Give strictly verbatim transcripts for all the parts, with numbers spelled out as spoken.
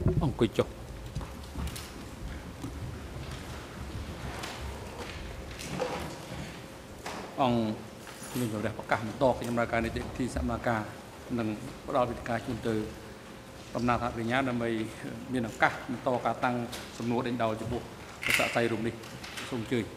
អង្គុយចុះអង្គជំនុំជម្រះប្រកាសបន្តខ្ញុំរកការនីតិវិធីសមាការនិងផ្ដល់វិធីការជូនទៅដំណើរការបញ្ញាដើម្បីមានឱកាសបន្តការតាំងសំណួរដេញដោលចំពោះប្រសាស័យរូបនេះសូមអញ្ជើញ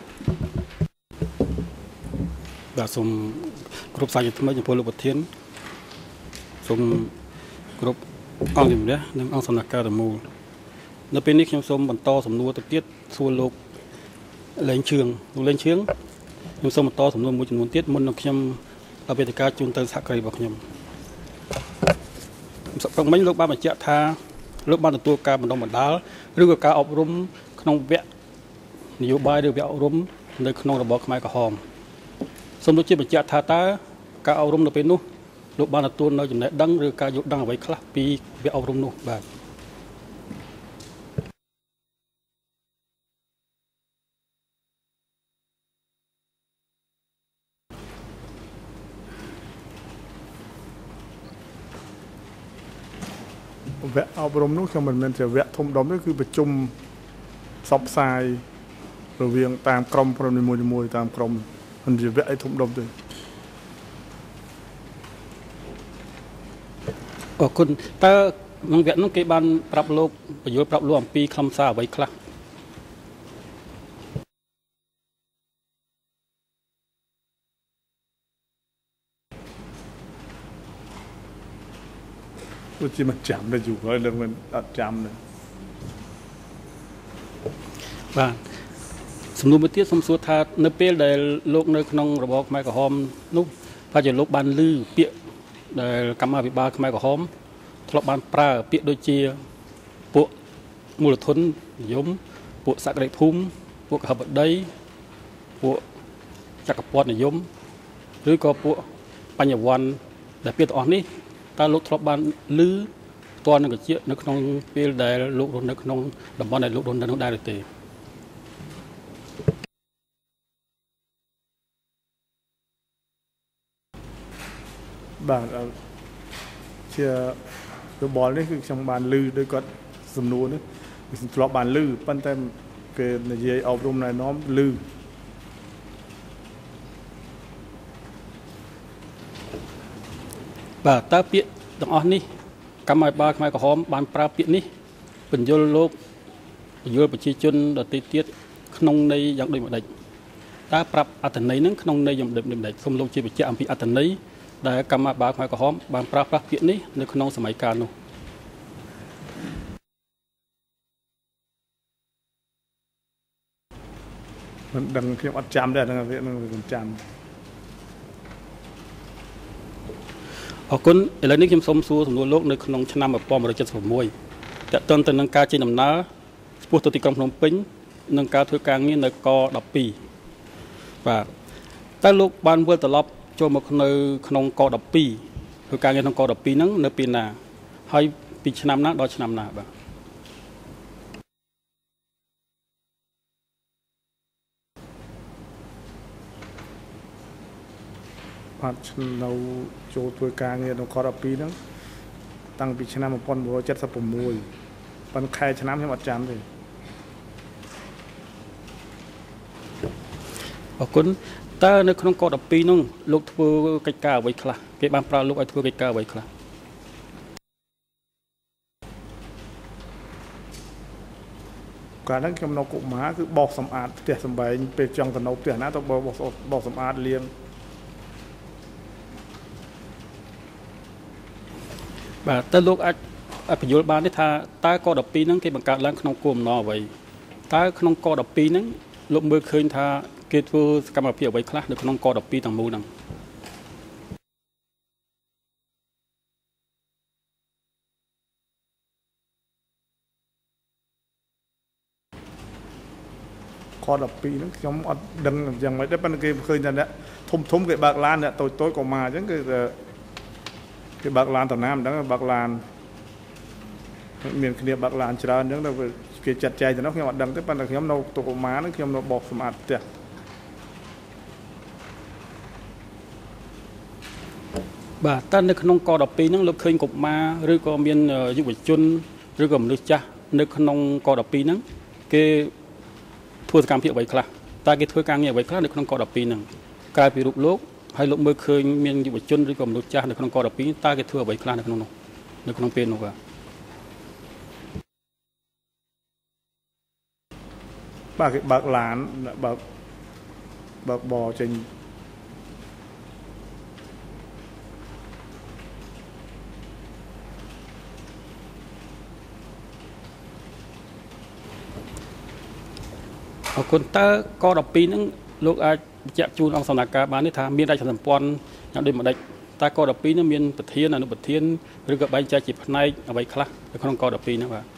បាទសូមគ្រប់សាជាថ្មីចំពោះលោកប្រធានសូមគ្រប់អង្គជំនះនិងអង្គសំណាក់ការទាំងមូលនៅពេលនេះខ្ញុំសូមបន្តសំណួរទៅទៀតសួរលោកលេងឈឿងលោកលេងឈឿងខ្ញុំសូមបន្តសំណួរមួយចំនួនទៀតមុននឹងខ្ញុំអវេទិកាជូនទៅសហការីរបស់ខ្ញុំព្រឹកមិញលោកបានបញ្ជាក់ថាលោកបានទទួលការបណ្ដុះបណ្ដាលឬក៏ការអប់រំក្នុងវគ្គនយោបាយឬវគ្គអប់រំនៅក្នុងរបបខ្មែរក្រហមសូមលោកជាបញ្ជាក់ថាតើការអប់រំនៅពេលនោះលោកបានទទួលនៅចំណេះដឹងឬការយល់ដឹងអ្វីខ្លះពីវគ្គអប់រំនោះបាទវគ្គអប់រំនោះខ្ញុំមិនមែនជាវគ្គធំដុំទេគឺប្រជុំផ្សព្វផ្សាយរវាងតាមក្រមប្រនីមួយៗតាមក្រមមិនជាវគ្គអីធំដុំទេអរគុណតើក្នុងវគ្គនោះគេបានប្រាប់លោកបញ្យល់ប្រាប់លោកអំពីខ្លឹមសារអ្វីខ្លះដូចជាមិនចាំទេយូរហើយនឹងមិនអត់ចាំទេបាទសំណួរមួយទៀតសូមសួរថានៅពេលដែលលោកនៅក្នុងរបបខ្មែរក្រហមនោះថាជាលោកបានឮពាក្យដែលកម្មាភិបាលខ្មែរក្រហមធ្លាប់បានប្រើពាក្យដូចជាពួកមូលធននិយមពួកសក្តិភូមិពួកកហបតីពួកចក្រពត្តិនិយមឬក៏ពួកបញ្ញវន្តដែលពាក្យទាំងអស់នេះតើលោកធ្លាប់បានឮផ្ទាល់នឹងកជានៅក្នុងពេលដែលលោករស់នៅក្នុងតំបន់ដែលលោករស់នៅនោះដែរឬទេបាទជាយោបល់នេះគឺខ្ញុំបានឮដោយគាត់សំណួរនេះខ្ញុំធ្លាប់បានឮប៉ុន្តែគេនិយាយអប់រំណែនាំឮបាទតើពាក្យទាំងអស់នេះកម្មាភិបាលខ្មែរក្រហមបានប្រើពាក្យនេះបញ្យល់លោកបញ្យល់ប្រជាជនដទៃទៀតក្នុងន័យយ៉ាងដូចម្ដេចតើប្រាប់អត្ថន័យនឹងក្នុងន័យយ៉ាងដូចម្ដេចសូមលោកជាបញ្ជាក់អំពីអត្ថន័យដែលកម្មាភិបាលខ្មែរក្រហមបានប្រើប្រាស់ពាក្យនេះនៅក្នុងសម័យកាលនោះមិនដឹងខ្ញុំអត់ចាំដែរហ្នឹងវានឹងខ្ញុំចាំអរគុណឥឡូវនេះខ្ញុំសូមសួរសំណួរលោកនៅក្នុងឆ្នាំmột nghìn chín trăm bảy mươi mốtតើតើទៅនឹងការចេញដំណើរឆ្ពោះទៅទីក្រុងភ្នំពេញនិងការធ្វើការងារនៅកដប់ពីរបាទតើលោកបានវិលត្រឡប់ចូលមកនៅក្នុងកដប់ពីរធ្វើការងារក្នុងកដប់ពីរហ្នឹងនៅពេលណាហើយពីឆ្នាំណាដល់ឆ្នាំណាបាទបាទនៅចូលធ្វើការងារនៅកដប់ពីរហ្នឹងតាំងពីឆ្នាំmột nghìn chín trăm bảy mươi sáuប៉ុន្តែខែឆ្នាំខ្ញុំអត់ចាំទេអរគុណតើនៅក្នុងកដប់ពីរនោះលោកធ្វើកិច្ចការអ្វីខ្លះគេបានប្រើលោកឲ្យធ្វើកិច្ចការអ្វីខ្លះកាលហ្នឹងខ្ញុំនៅកុមារគឺបោសសម្អាតផ្ទះសម្បែងពេលចង់ទៅនៅផ្ទះណាទៅបោសបោសសម្អាតលាងបាទតើលោកអាចបញ្យល់បានទេថាតើកដប់ពីរហ្នឹងគេបង្កើតឡើងក្នុងគោលបំណងអ្វីតើក្នុងកដប់ពីរហ្នឹងលោកមើលឃើញថាគេធ្វើសកម្មភាពអ្វីខ្លះនៅក្នុងកដប់ពីរទាំងមូលហ្នឹងកដប់ពីរហ្នឹងខ្ញុំអត់ដឹងយ៉ាងម៉េចទេប៉ុន្តែគេឃើញថាអ្នកធំធំគេបើកឡានអ្នកតូចតូចក៏មកអញ្ចឹងគឺគេបើកឡានតំណាមអញ្ចឹងបើកឡានមានគ្នាបើកឡានច្រើនអញ្ចឹងទៅគេចាត់ចែងទៅនោះខ្ញុំអត់ដឹងទេប៉ុន្តែខ្ញុំនៅតុកុមារហ្នឹងខ្ញុំនៅបោសសម្អាតផ្ទះបាទតើនៅក្នុងកដប់ពីរហ្នឹងលោកឃើញកុមារឬក៏មានយុវជនឬក៏មនុស្សចាស់នៅក្នុងកដពីហ្នឹងគេធ្វើសកម្មភាពអ្វីខ្លះតើគេធ្វើការងារអ្វីខ្លះនៅក្នុងកដពីហ្នឹងក្រៅពីរូបលោកហើយលោកមើលឃើញមានយុវជនឬក៏មនុស្សចាស់នៅក្នុងកដពីតើគេធ្វើអ្វីខ្លះនៅក្នុងនោះនៅក្នុងពេលនោះបាទបាទគេបើកឡានបើកបើកបរចេញអរគុណតើកដពីហ្នឹងលោកអាចបញ្ជាក់ជូនអង្គសមាការបានទេថាមានរចនាសម្ព័ន្ធយ៉ាងដូចម្ដេចតើកដពីហ្នឹងមានប្រធានអនុប្រធានឬក៏បែងចែកជាផ្នែកអ្វីខ្លះនៅក្នុងកដពីហ្នឹងបាទ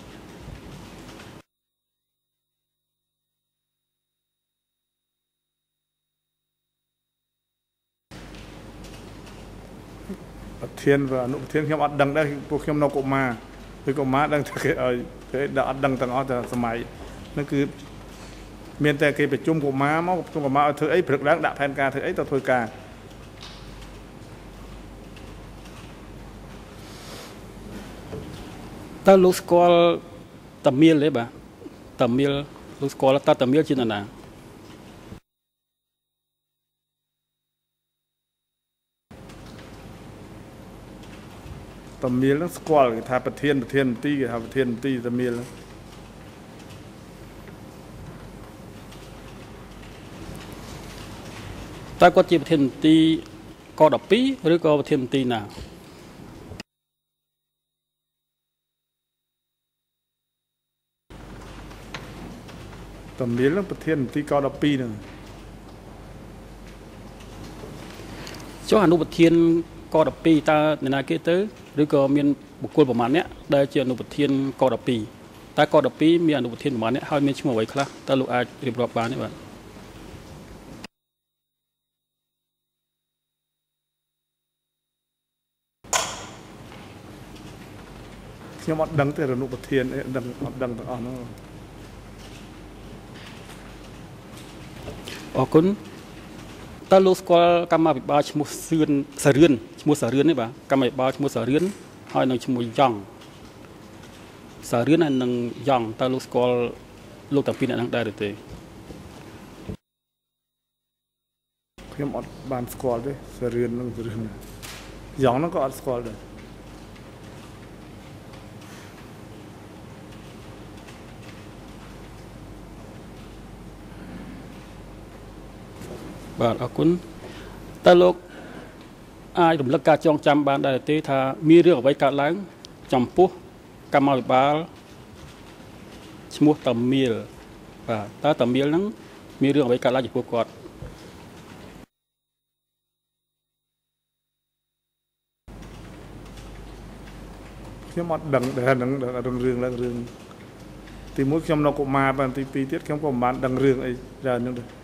ប្រធានvàអនុប្រធានខ្ញុំអត់ដឹងដែរពួកខ្ញុំនៅកុមារគឺកុមារដឹងតែគេឲ្យគេអត់ដឹងទាំងអស់តែសម័យហ្នឹងគឺមានតែគេប្រជុំកុមារមកប្រជុំកុមារឲ្យធ្វើអីព្រឹកឡើងដាក់ផែនការធ្វើអីទៅធ្វើការតើលោកស្គាល់តាមៀលទេបាទតាមៀលលោកស្គាល់តើតាមៀលជានរណាតាមៀលហ្នឹងស្គាល់គេថាប្រធានប្រធានមន្ទីរគេថាប្រធានមន្ទីរតាមៀលតើគាត់ជាប្រធានមន្ទីរកដពីឬក៏ប្រធានមន្ទីរណាតាមៀលហ្នឹងប្រធានមន្ទីរកដពីហ្នឹងចុះអនុប្រធានកដពីតើអ្នកណាគេទៅឬក៏មានបុគ្គលប្រមាណអ្នកដែលជាអនុប្រធានកដពីតើកដពីមានអនុប្រធានប្រមាណអ្នកហើយមានឈ្មោះអ្វីខ្លះតើលោកអាចរៀបរាប់បានទេបាទខ្ញុំអត់ដឹងទេអនុប្រធានដឹងអត់ដឹងទាំងអស់ហ្នឹងអរគុណតើលោកស្គាល់កម្មាភិបាលឈ្មោះសឿនសារឿនឈ្មោះសារឿនទេបាទកម្មាភិបាលឈ្មោះសារឿនហើយនឹងឈ្មោះយ៉ងសារឿនហើយនឹងយ៉ងតើលោកស្គាល់លោកតាពីរអ្នកហ្នឹងដែរឬទេខ្ញុំអត់បានស្គាល់ទេសារឿននឹងសារឿនយ៉ងហ្នឹងក៏អត់ស្គាល់ដែរបាទអរគុណតើលោកអាចរំលឹកការចងចាំបានដែរទេថាមានរឿងអ្វីកើតឡើងចំពោះកម្មាភិបាលឈ្មោះតាមៀលបាទតើតាមៀលហ្នឹងមានរឿងអ្វីកើតឡើងចំពោះគាត់ខ្ញុំអត់ដឹងដែរនឹងរឿងឡើងរឿងទីមួយខ្ញុំនៅកុមារបានទីពីរទៀតខ្ញុំក៏មិនបានដឹងរឿងអីច្រើនហ្នឹងដែរ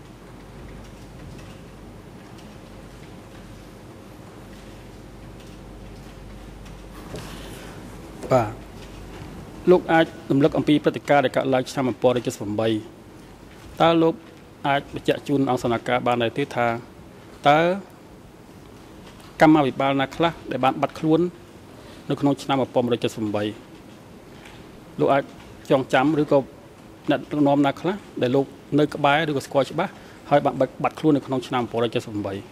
បាទលោកអាចរំលឹកអំពីព្រឹត្តិការណ៍ដែលកើតឡើងឆ្នាំmột nghìn chín trăm bảy mươi támតើលោកអាចបញ្ជាក់ជូនអង្គសមាការបានដែរទេថាតើកម្មាភិបាលណាខ្លះដែលបានបាត់ខ្លួននៅក្នុងឆ្នាំmột nghìn chín trăm bảy mươi támលោកអាចចងចាំឬក៏អ្នកដឹកនាំណាខ្លះដែលលោកនៅក្បែរឬក៏ស្គាល់ច្បាស់ហើយបានបាត់ខ្លួននៅក្នុងឆ្នាំmột nghìn chín trăm bảy mươi tám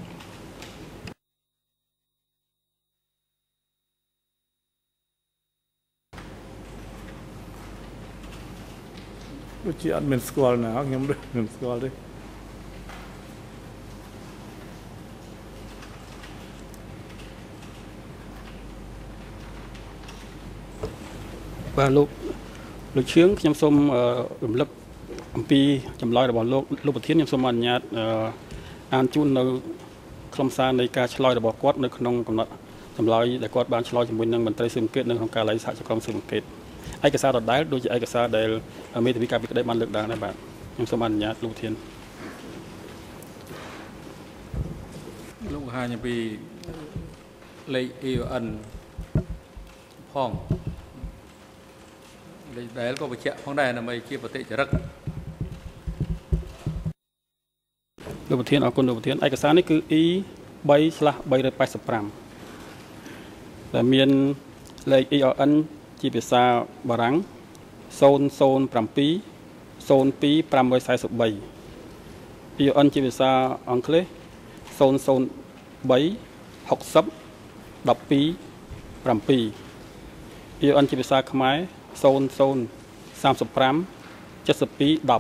ដូចជាអត់មានស្គាល់ណាខ្ញុំមិនស្គាល់ទេបាទលោកលោកឈឿងខ្ញុំសូមរំលឹកអំពីចម្លើយរបស់លោកលោកប្រធានខ្ញុំសូមអនុញ្ញាតអានជូននៅខ្លឹមសារនៃការឆ្លើយរបស់គាត់នៅក្នុងកំណត់ចម្លើយដែលគាត់បានឆ្លើយជាមួយនឹងមន្ត្រីស៊ើបអង្កេតនៅក្នុងការឡៃសហជកម្មស៊ើបអង្កេតឯកសារដដែលដូចជាឯកសារដែលមេធាវីការពីក្តីបានលើកឡើងដែរបាទខ្ញុំសូមអនុញ្ញាតលោកប្រធានលោកបង្ហាញអំពីលេខ អេ អិន ផងលេខដែលក៏បញ្ជាក់ផងដែរដើម្បីជាបតិចរិតលោកប្រធានអរគុណលោកប្រធានឯកសារនេះគឺ E 3/385 ដែលមានលេខ អេ អិនជាភាសាបារាំង ศูนย์ ศูนย์ เจ็ด ศูนย์ สอง ห้า สี่ สี่ อี โอ เอ็น ជាភាសាអង់គ្លេស ศูนย์ ศูนย์ สาม หก ศูนย์ สิบ สอง เจ็ด อี โอ เอ็น ជាភាសាខ្មែរ ศูนย์ ศูนย์ สาม ห้า เจ็ด สอง สิบ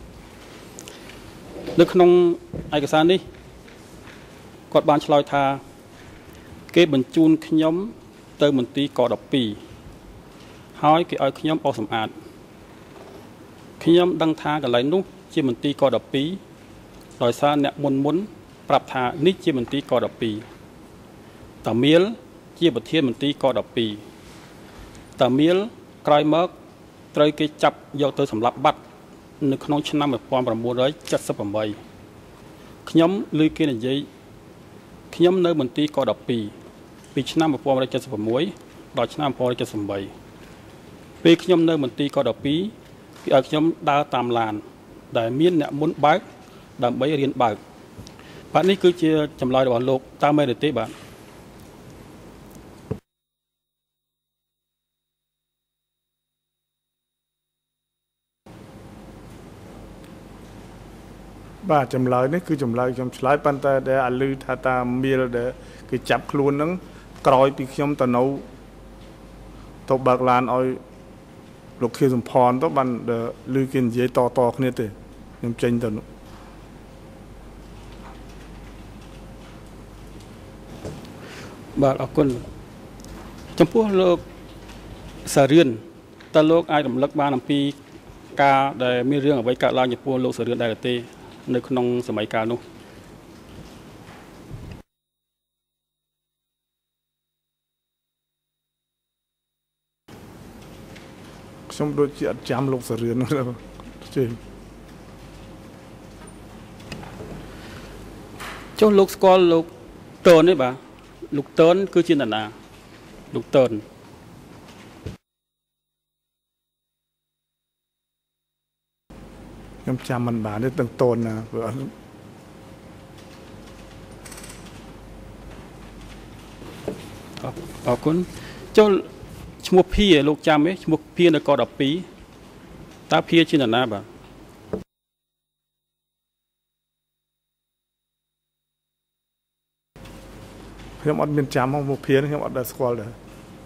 នៅក្នុងឯកសារនេះគាត់បានឆ្លើយថាគេបញ្ជូនខ្ញុំទៅមន្ទីរក ដប់ពីរ ហើយគេឲ្យខ្ញុំបោសសម្អាតខ្ញុំដឹងថាកន្លែងនោះជាមន្ទីរក ដប់ពីរ ដោយសារអ្នកមុនមុនប្រាប់ថានេះជាមន្ទីរក ដប់ពីរ តាមៀលជាប្រធានមន្ទីរក ដប់ពីរ តាមៀលក្រោយមកត្រូវគេចាប់យកទៅសម្លាប់បាត់នៅក្នុងឆ្នាំ một nghìn chín trăm bảy mươi tám ខ្ញុំឮគេនិយាយខ្ញុំនៅមន្ទីរក ដប់ពីរ ពីឆ្នាំ một nghìn chín trăm bảy mươi sáu ដល់ឆ្នាំ một nghìn chín trăm bảy mươi tám ពេលខ្ញុំនៅមន្ទីរក ដប់ពីរ គេឲ្យខ្ញុំដើរតាមឡានដែលមានអ្នកមុនបើកដើម្បីរៀនបើកបាទនេះគឺជាចម្លើយរបស់លោកតើមែនទេបាទបាទចម្លើយនេះគឺចម្លើយខ្ញុំឆ្លើយប៉ុន្តែដែលអាលឺថាតាមៀលដែលគេចាប់ខ្លួនហ្នឹងក្រោយពីខ្ញុំទៅនៅទៅបើកឡានឲ្យលោកខៀវសំផនទៅបានឮគេនិយាយតតគ្នាទេខ្ញុំចេញទៅនោះបាទអរគុណចំពោះលោកសារៀនតើលោកអាចរំលឹកបានអំពីការដែលមានរឿងអ្វីកើតឡើងចំពោះលោកសារៀនដែរទេនៅក្នុងសម័យកាលនោះខ្ញុំដូចជាអត់ចាំលោកសារៀននោះទេចុះលោកស្គាល់លោកតើនទេបាទលោកតើនគឺជានរណាលោកតើនខ្ញុំចាំមិនបានទេទាំងតូនណាព្រោះអរគុណចុះឈ្មោះភាលោកចាំទេឈ្មោះភានៅក ដប់ពីរ តើភាជានរណាបាទខ្ញុំអត់មានចាំមកភាខ្ញុំអត់ដែលស្គាល់ដែរ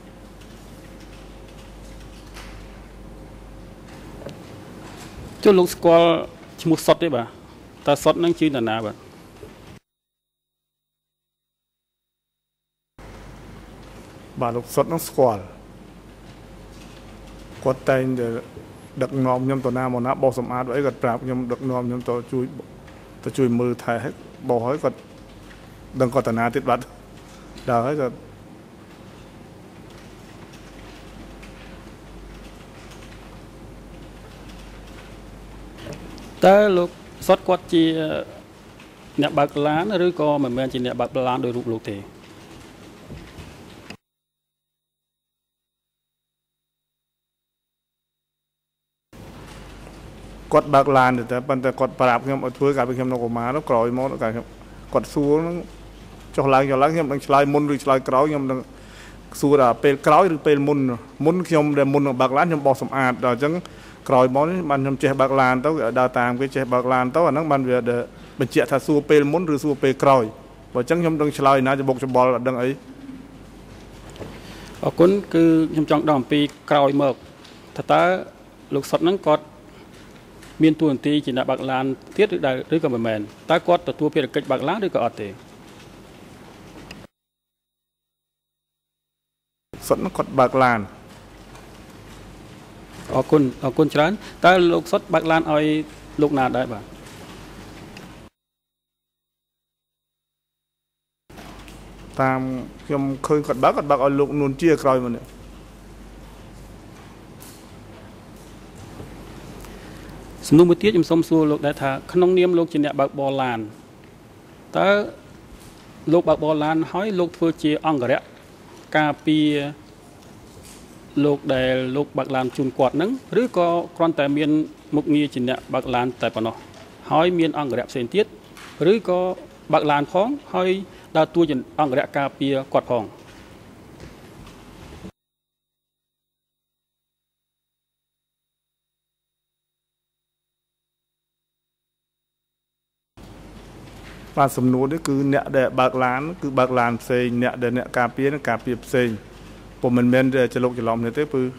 ចុះលោកស្គាល់ឈ្មោះសុតទេបាទតើសុតនឹងជានរណាបាទបាទលោកសុតនឹងស្គាល់គាត់តែងតែដឹកនាំខ្ញុំទៅណាមកណាបោសសម្អាតអីគាត់ប្រាប់ខ្ញុំដឹកនាំខ្ញុំទៅជួយទៅជួយមើលថែបោសហើយគាត់ដឹងគាត់តាណាទៀតបាត់ដល់ហើយគាត់តើលោកសុតគាត់ជាអ្នកបើកឡានឬក៏មិនមែនជាអ្នកបើកឡានដោយរូបលោកទេគាត់បើកឡានតែប៉ុន្តែគាត់ប្រាប់ខ្ញុំឲ្យធ្វើកាលពីខ្ញុំនៅកុមារនោះក្រោយមកកាលគាត់សួរហ្នឹងចុះឡើងចុះឡើងខ្ញុំនឹងឆ្លើយមុនឬឆ្លើយក្រោយខ្ញុំនឹងសួរថាពេលក្រោយឬពេលមុនមុនខ្ញុំដែលមុននឹងបើកឡានខ្ញុំបោសសម្អាតដល់អញ្ចឹងក្រោយមកនេះបានខ្ញុំចេះបើកឡានទៅដើរតាមគេចេះបើកឡានទៅអាហ្នឹងបានវាបញ្ជាក់ថាសួរពេលមុនឬសួរពេលក្រោយបើអញ្ចឹងខ្ញុំនឹងឆ្លើយណាច្បុកច្បល់អត់ដឹងអីអរគុណគឺខ្ញុំចង់ដឹងអំពីក្រោយមកថាតើលោកសុតហ្នឹងគាត់មានតួនាទីជាអ្នកបើកឡានទៀតឬដែរឬក៏មិនមែនតើគាត់ទទួលភារកិច្ចបើកឡានឬក៏អត់ទេសុតហ្នឹងគាត់បើកឡានអរគុណអរគុណច្រើនតើលោកសុតបើកឡានឲ្យលោកណាដែរបាទតាមខ្ញុំឃើញគាត់បើកគាត់បើកឲ្យលោកនួនជាក្រោយមកនេះសំណួរមួយទៀតខ្ញុំសូមសួរលោកដែរថាក្នុងនាមលោកជាអ្នកបើកបរឡានតើលោកបើកបរឡានហើយលោកធ្វើជាអង្គរៈការពារលោកដែលលោកបើកឡានជូនគាត់ហ្នឹងឬក៏គ្រាន់តែមានមុខងារជាអ្នកបើកឡានតែប៉ុណ្ណោះហើយមានអង្គរៈផ្សេងទៀតឬក៏បើកឡានផងហើយដើរតួជាអង្គរៈការពារគាត់ផងបាទសំណួរនេះគឺអ្នកដែលបើកឡានគឺបើកឡានផ្សេងអ្នកដែលអ្នកការពារនឹងការពារផ្សេងពុំមិនមែនច្រឡុកច្រឡំនេះទេគឺ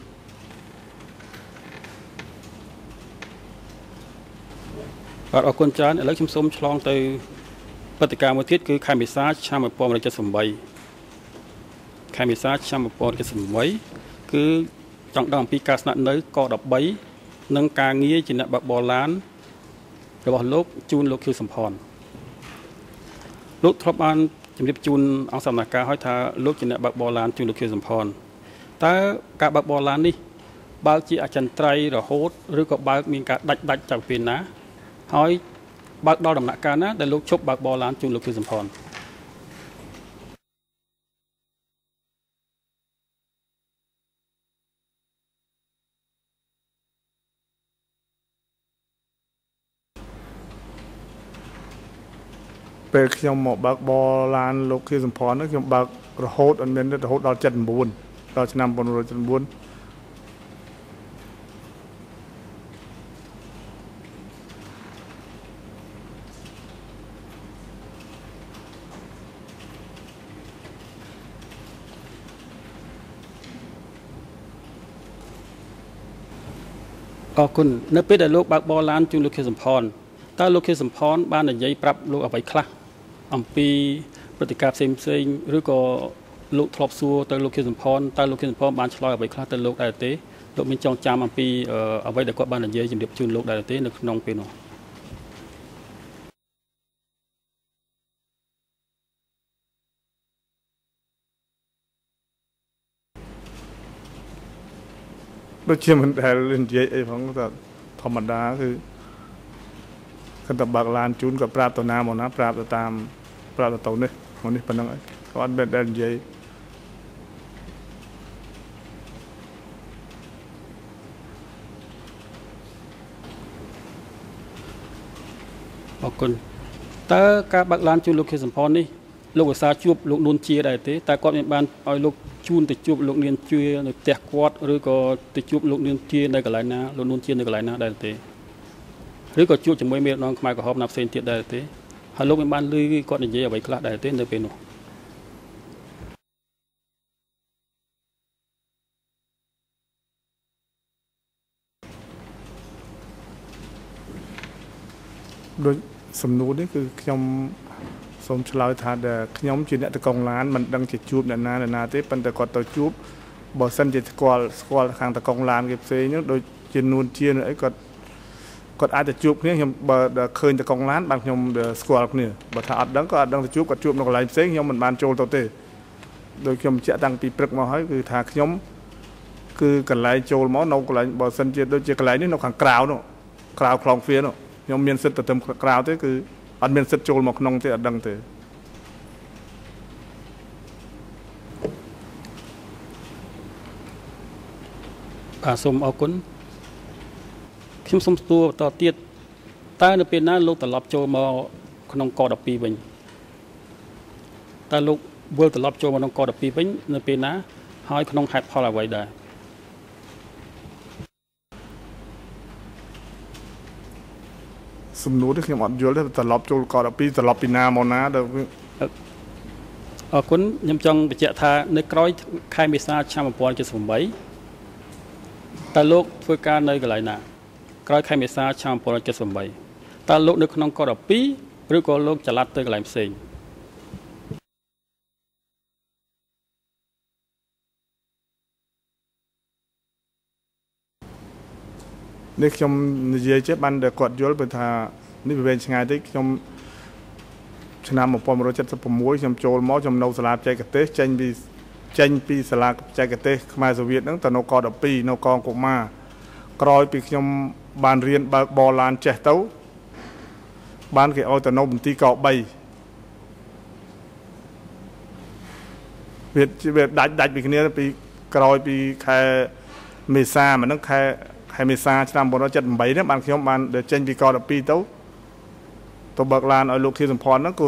បាទអរគុណច្រើនឥឡូវខ្ញុំសូមឆ្លងទៅព្រឹត្តិការណ៍មួយទៀតគឺខែមេសាឆ្នាំmột nghìn chín trăm bảy mươi támខែមេសាឆ្នាំmột nghìn chín trăm bảy mươi támគឺចង់ដឹងអំពីការស្នាក់នៅកដប់បីនិងការងារជាអ្នកបើកបរឡានរបស់លោកជូនលោកខៀវសំផនលោកធ្លាប់បានជំរាបជូនអង្គសមាជិកឲ្យថាលោកជាអ្នកបើកបរឡានជូនលោកខៀវសំផនតើការបើកបរឡាននេះបើកជាអចិន្ត្រៃយ៍រហូតឬក៏បើកមានការដាច់ដាច់จากពេលណាហើយបើកដល់ដំណាក់កាលណាដែលលោកឈប់បើកបរឡានជូនលោកខៀវសំផនពេលខ្ញុំមកបើកបរឡានលោកខៀវសំផនខ្ញុំបើករហូតអត់មានរហូតដល់79ដល់ឆ្នាំmột nghìn chín trăm chín mươi chín អរគុណនៅពេលដែលលោកបើកបរឡានជូនលោកខៀវសំផនតើលោកខៀវសំផនបាននិយាយប្រាប់លោកអ្វីខ្លះអំពីព្រឹត្តិការណ៍ផ្សេងផ្សេងឬក៏លោកធ្លាប់សួរទៅលោកខៀវសំផនតើលោកខៀវសំផនបានឆ្លើយអ្វីខ្លះទៅលោកដែរទេលោកមានចងចាំអំពីអ្វីដែលគាត់បាននិយាយជំរាបជូនលោកដែរទេនៅក្នុងពេលនោះដូចជាមិនដែលនិយាយអីផងតែធម្មតាគឺគាត់ទៅបើកឡានជូនក៏ប្រាប់ទៅណាមកណាប្រាប់ទៅតាមប្រាប់ទៅនេះមកនេះប៉ុណ្្នឹងឯងគាត់អត់មានដែលនិយាយអរគុណតើការបើកឡានជូនលោកខៀវសំផននេះលោកឧស្សាហ៍ជួបលោកនួនជាដែរទេតើគាត់មានបានឲ្យលោកជូនទៅជួបលោកនាងជានៅផ្ទះគាត់ឬក៏ទៅជួបលោកនាងជានៅកន្លែងណាលោកនួនជានៅកន្លែងណាដែរទេឬក៏ជួបជាមួយមេដឹកនាំខ្មែរក្រហមណាផ្សេងទៀតដែរទេហើយលោកមានបានឮគាត់និយាយអ្វីខ្លះដែរទេនៅពេលនោះដូចសំណួរនេះគឺខ្ញុំសូមឆ្លើយថាខ្ញុំជាអ្នកតកងឡានមិនដឹងជាជួបអ្នកណាអ្នកណាទេប៉ុន្តែគាត់ទៅជួបបើសិនជាស្គាល់ស្គាល់ខាងតកងឡានគេផ្សេងនោះដូចជានួនជាអីគាត់គាត់អាចទៅជួបគ្នាខ្ញុំបើឃើញតកងឡានបានខ្ញុំស្គាល់គ្នាបើថាអត់ដឹងក៏អត់ដឹងទៅជួបគាត់ជួបនៅកន្លែងផ្សេងខ្ញុំមិនបានចូលទៅទេដោយខ្ញុំជែកតាំងពីព្រឹកមកហើយគឺថាខ្ញុំគឺកន្លែងចូលមកនៅកន្លែងបើសិនជាដូចជាកន្លែងនេះនៅខាងក្រៅនោះក្រៅខ្លងហ្វៀននោះខ្ញុំមានសិទ្ធិទៅទៅក្រៅទេគឺអត់មានសិទ្ធិចូលមកក្នុងទេអត់ដឹងទេបាទសូមអរគុណខ្ញុំសូមសួរបន្តទៀតតើនៅពេលណាលោកត្រឡប់ចូលមកក្នុងកដប់ពីរវិញតើលោកវិលត្រឡប់ចូលមកក្នុងកដប់ពីរវិញនៅពេលណាហើយក្នុងហេតុផលអ្វីដែរសំណួរនេះខ្ញុំអត់យល់ទេត្រឡប់ចូលកដប់ពីរត្រឡប់ពីណាមកណាដល់អរគុណខ្ញុំចង់បញ្ជាក់ថានៅក្រោយខែមេសាឆ្នាំmột nghìn chín trăm bảy mươi támតើលោកធ្វើការនៅកន្លែងណាក្រោយខែមេសាឆ្នាំmột nghìn chín trăm bảy mươi támតើលោកនៅក្នុងកដប់ពីរឬក៏លោកចល័តទៅកន្លែងផ្សេងនេះខ្ញុំនិយាយចេះបានតែគាត់យល់ព្រោះថានេះវាវែងឆ្ងាយតិចខ្ញុំឆ្នាំmột nghìn chín trăm七十sáuខ្ញុំចូលមកខ្ញុំនៅសាលាបច្ចេកទេសចេញពីចេញពីសាលាបច្ចេកទេសខ្មែរសូវៀតហ្នឹងទៅនៅកដប់ពីរនៅកងកុមារក្រោយពីខ្ញុំបានរៀនបើកបរឡានចេះទៅបានគេឲ្យទៅនៅមន្ទីរក3វាវាដាច់ដាច់ពីគ្នាពីក្រោយពីខែមេសាមកហ្នឹងខែខែមេសាឆ្នាំmột nghìn chín trăm七mươi támនេះបានខ្ញុំបានចេញពីកដប់ពីរទៅទៅបើកឡានឲ្យលោកខៀវសំផនហ្នឹងគឺ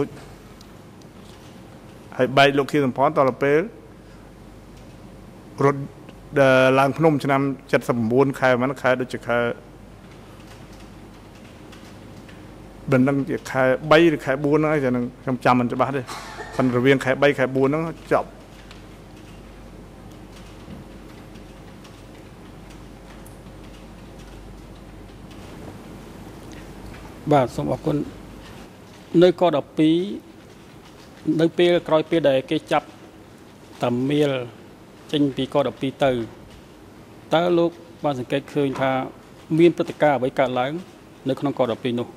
ហើយបែកលោកខៀវសំផនតទៅពេលរត់ឡើងភ្នំឆ្នាំ79ខែហ្នឹងខែដូចជាខែមិនដឹងជាខែ3ឬខែ4ហ្នឹងហើយនឹងខ្ញុំចាំមិនច្បាស់ទេប៉ុន្តែរវាងខែ3ខែ4ហ្នឹងចប់បាទសូមអរគុណនៅកដ12នៅពេលក្រោយពេលដែលគេចាប់តាមៀលចេញពីកដ12ទៅតើលោកបានសង្កេតឃើញថាមានព្រឹត្តិការណ៍អ្វីកើតឡើងនៅក្នុងកដ12នោះ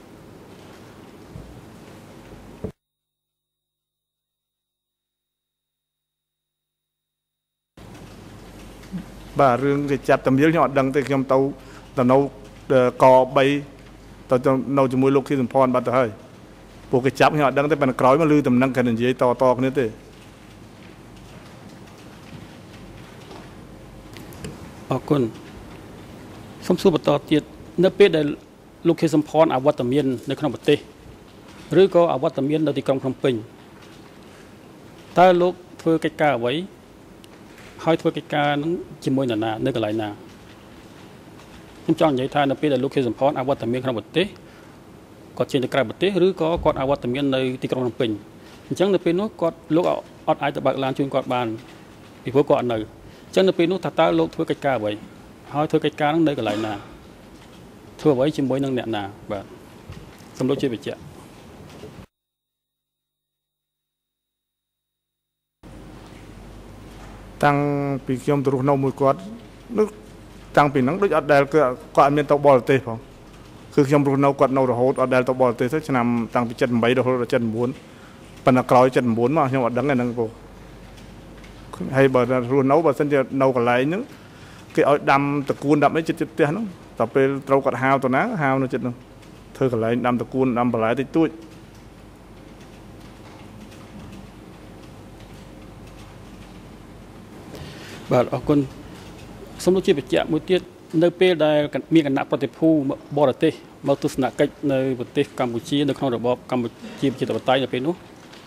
បាទរឿងគេចាប់តាមៀលខ្ញុំអត់ដឹងទេខ្ញុំទៅទៅនៅក3ទៅនៅជាមួយលោកខៀវសំផនបាត់ទៅហើយពួកគេចាប់ខ្ញុំអត់ដឹងទេប៉ុន្តែក្រោយមកឮតំណែងគេនិយាយតតគ្នាទេអរគុណសូមសួរបន្តទៀតនៅពេលដែលលោកខៀវសំផនអវត្តមាននៅក្នុងប្រទេសឬក៏អវត្តមាននៅទីក្រុងភ្នំពេញតើលោកធ្វើកិច្ចការអ្វីហើយធ្វើកិច្ចការនឹងជាមួយនរណានៅកន្លែងណាខ្ញុំចង់និយាយថានៅពេលដែលលោកខៀវសំផនអវត្តមានក្នុងប្រទេសគាត់ចេញទៅក្រៅប្រទេសឬក៏គាត់អវត្តមាននៅទីក្រុងភ្នំពេញអញ្ចឹងនៅពេលនោះគាត់លោកអត់អាចទៅបើកឡានជូនគាត់បានពីព្រោះគាត់អត់នៅអញ្ចឹងនៅពេលនោះថាតើលោកធ្វើកិច្ចការអ្វីហើយធ្វើកិច្ចការនឹងនៅកន្លែងណាធ្វើអ្វីជាមួយនឹងអ្នកណាបាទសូមលោកជួយបញ្ជាក់តាំងពីខ្ញុំទៅរស់នៅមួយគាត់នោះតាំងពីហ្នឹងដូចអត់ដែលគឺគាត់អត់មានទៅបរទេសផងគឺខ្ញុំរស់នៅគាត់នៅរហូតអត់ដែលទៅបរទេសទេឆ្នាំតាំងពី78រហូតដល់79ប៉ុន្តែក្រោយ79មកខ្ញុំអត់ដឹងទេហ្នឹងបងហើយបើរស់នៅបើសិនជានៅកន្លែងហ្នឹងគេឲ្យដាំតកួនដាំអីចិត្តចិត្តផ្ទះហ្នឹងតែពេលត្រូវគាត់ហាវទៅណាហាវនៅចិត្តហ្នឹងធ្វើកន្លែងដាំតកួនដាំបន្លែតិចតួចបាទអរគុណសូមលោកជាបញ្ជាក់មួយទៀតនៅពេលដែលមានគណៈប្រតិភូបរទេសមកទស្សនកិច្ចនៅប្រទេសកម្ពុជានៅក្នុងរបបកម្ពុជាប្រជាធិបតេយ្យនៅពេលនោះ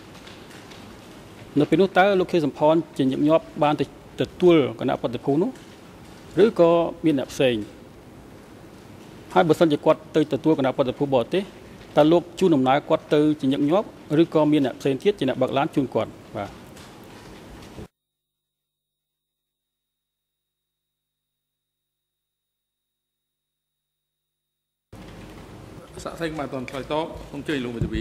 នៅពេលនោះតើលោកខៀវសំផនជាញឹកញាប់បានទៅទទួលគណៈប្រតិភូនោះឬក៏មានអ្នកផ្សេងហើយបើសិនជាគាត់ទៅទទួលគណៈប្រតិភូបរទេសតើលោកជូនដំណើរគាត់ទៅជាញឹកញាប់ឬក៏មានអ្នកផ្សេងទៀតជាអ្នកបើកឡានជូនគាត់បាទសាក់សៃមកតន់ឆ្លើយតបសូមជឿលោកមេធាវី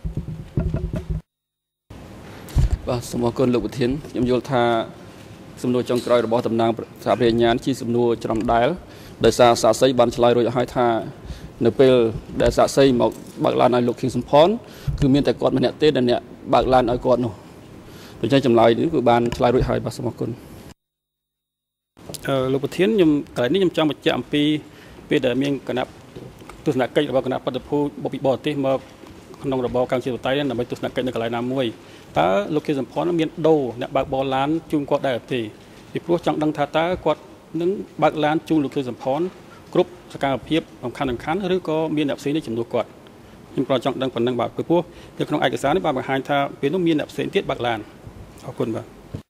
បាទសូមអរគុណលោកប្រធានខ្ញុំយល់ថាសំណួរចុងក្រោយរបស់តំណាងសហប្រញ្ញាណជាសំណួរច្រំដែលដោយសារសាក់សៃបានឆ្លើយរួចហើយថានៅពេលដែលសាក់សៃមកបើកឡានឲ្យលោកខៀវសំផនគឺមានតែគាត់ម្នាក់ទេដែលអ្នកបើកឡានឲ្យគាត់នោះដូច្នេះចម្លើយនេះគឺបានឆ្លើយរួចហើយបាទសូមអរគុណអឺលោកប្រធានខ្ញុំកន្លែងនេះខ្ញុំចង់បញ្ជាក់អំពីពេលដែលមានគណៈទស្សនកិច្ចរបស់គណៈបដិភូបពីបរទេសមកក្នុងរបបកម្ពុជាបតៃដើម្បីទស្សនកិច្ចនៅកន្លែងណាមួយតើលោកខៀវសំផនមានដូរអ្នកបើកបរឡានជូនគាត់ដែរទេពីព្រោះចង់ដឹងថាតើគាត់នឹងបើកឡានជូនលោកខៀវសំផនគ្រប់សកម្មភាពសំខាន់សំខាន់ឬក៏មានអ្នកផ្សេងនេះជំនួសគាត់ខ្ញុំក៏ចង់ដឹងប៉ុណ្ណឹងបាទពីព្រោះនៅក្នុងឯកសារនេះបានបង្ហាញថាពេលនោះមានអ្នកផ្សេងទៀតបើកឡានអរគុណបាទ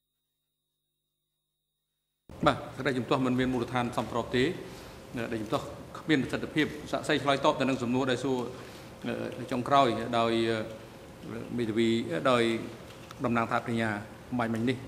បាទក្តីជំទាស់មិនមានមូលដ្ឋានសំប្របទេដែលជំទាស់គ្មានប្រសិទ្ធភាពសាក់សៃឆ្លើយតបទៅនឹងសំណួរដែលសួរចុងក្រោយដោយមេធាវីដោយតំណាងថាបញ្ញាបាញ់មិញនេះ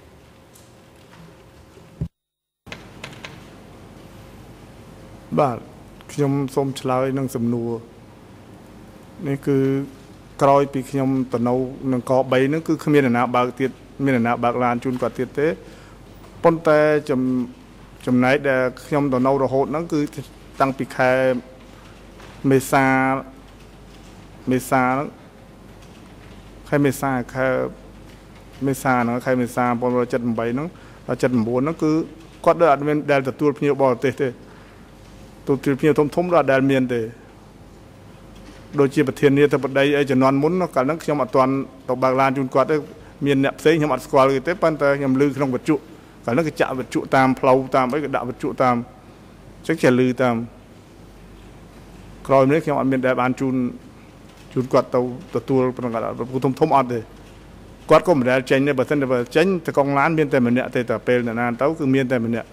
បាទខ្ញុំសូមឆ្លើយនឹងសំណួរនេះគឺក្រោយពីខ្ញុំទៅនៅនឹងក3ហ្នឹងគឺគ្មានអ្នកណាបើកទៀតមានអ្នកណាបើកឡានជូនគាត់ទៀតទេប៉ុន្តែចំណែកដែលខ្ញុំទៅនៅរហូតហ្នឹងគឺតាំងពីខែមេសាមេសាខែមេសាខែមេសាហ្នឹងខែមេសា1978ហ្នឹងដល់79ហ្នឹងគឺគាត់ដូចអត់មានដែលទទួលភ្ញៀវបរទេសទេទទួលភ្ញៀវធំធំដល់ដែលមានទេដូចជាប្រធានាធិបតីអីជំនាន់មុនកាលហ្នឹងខ្ញុំអត់ទាន់ទៅបើកឡានជូនគាត់ទេមានអ្នកផ្សេងខ្ញុំអត់ស្គាល់គេទេប៉ុន្តែខ្ញុំឮក្នុងវិទ្យុកាលហ្នឹងគេចាក់វិទ្យុតាមផ្លូវតាមអីគេដាក់វិទ្យុតាមចឹងជាឮតាមក្រោយនេះខ្ញុំអត់មានដែលបានជូនជូនគាត់ទៅទទួលប្រកាសធំធំអត់ទេគាត់ក៏មិនដែលចេញទេបើមិនតែចេញទៅកងឡានមានតែម្នាក់ទេតែពេលណានទៅគឺមានតែម្នាក់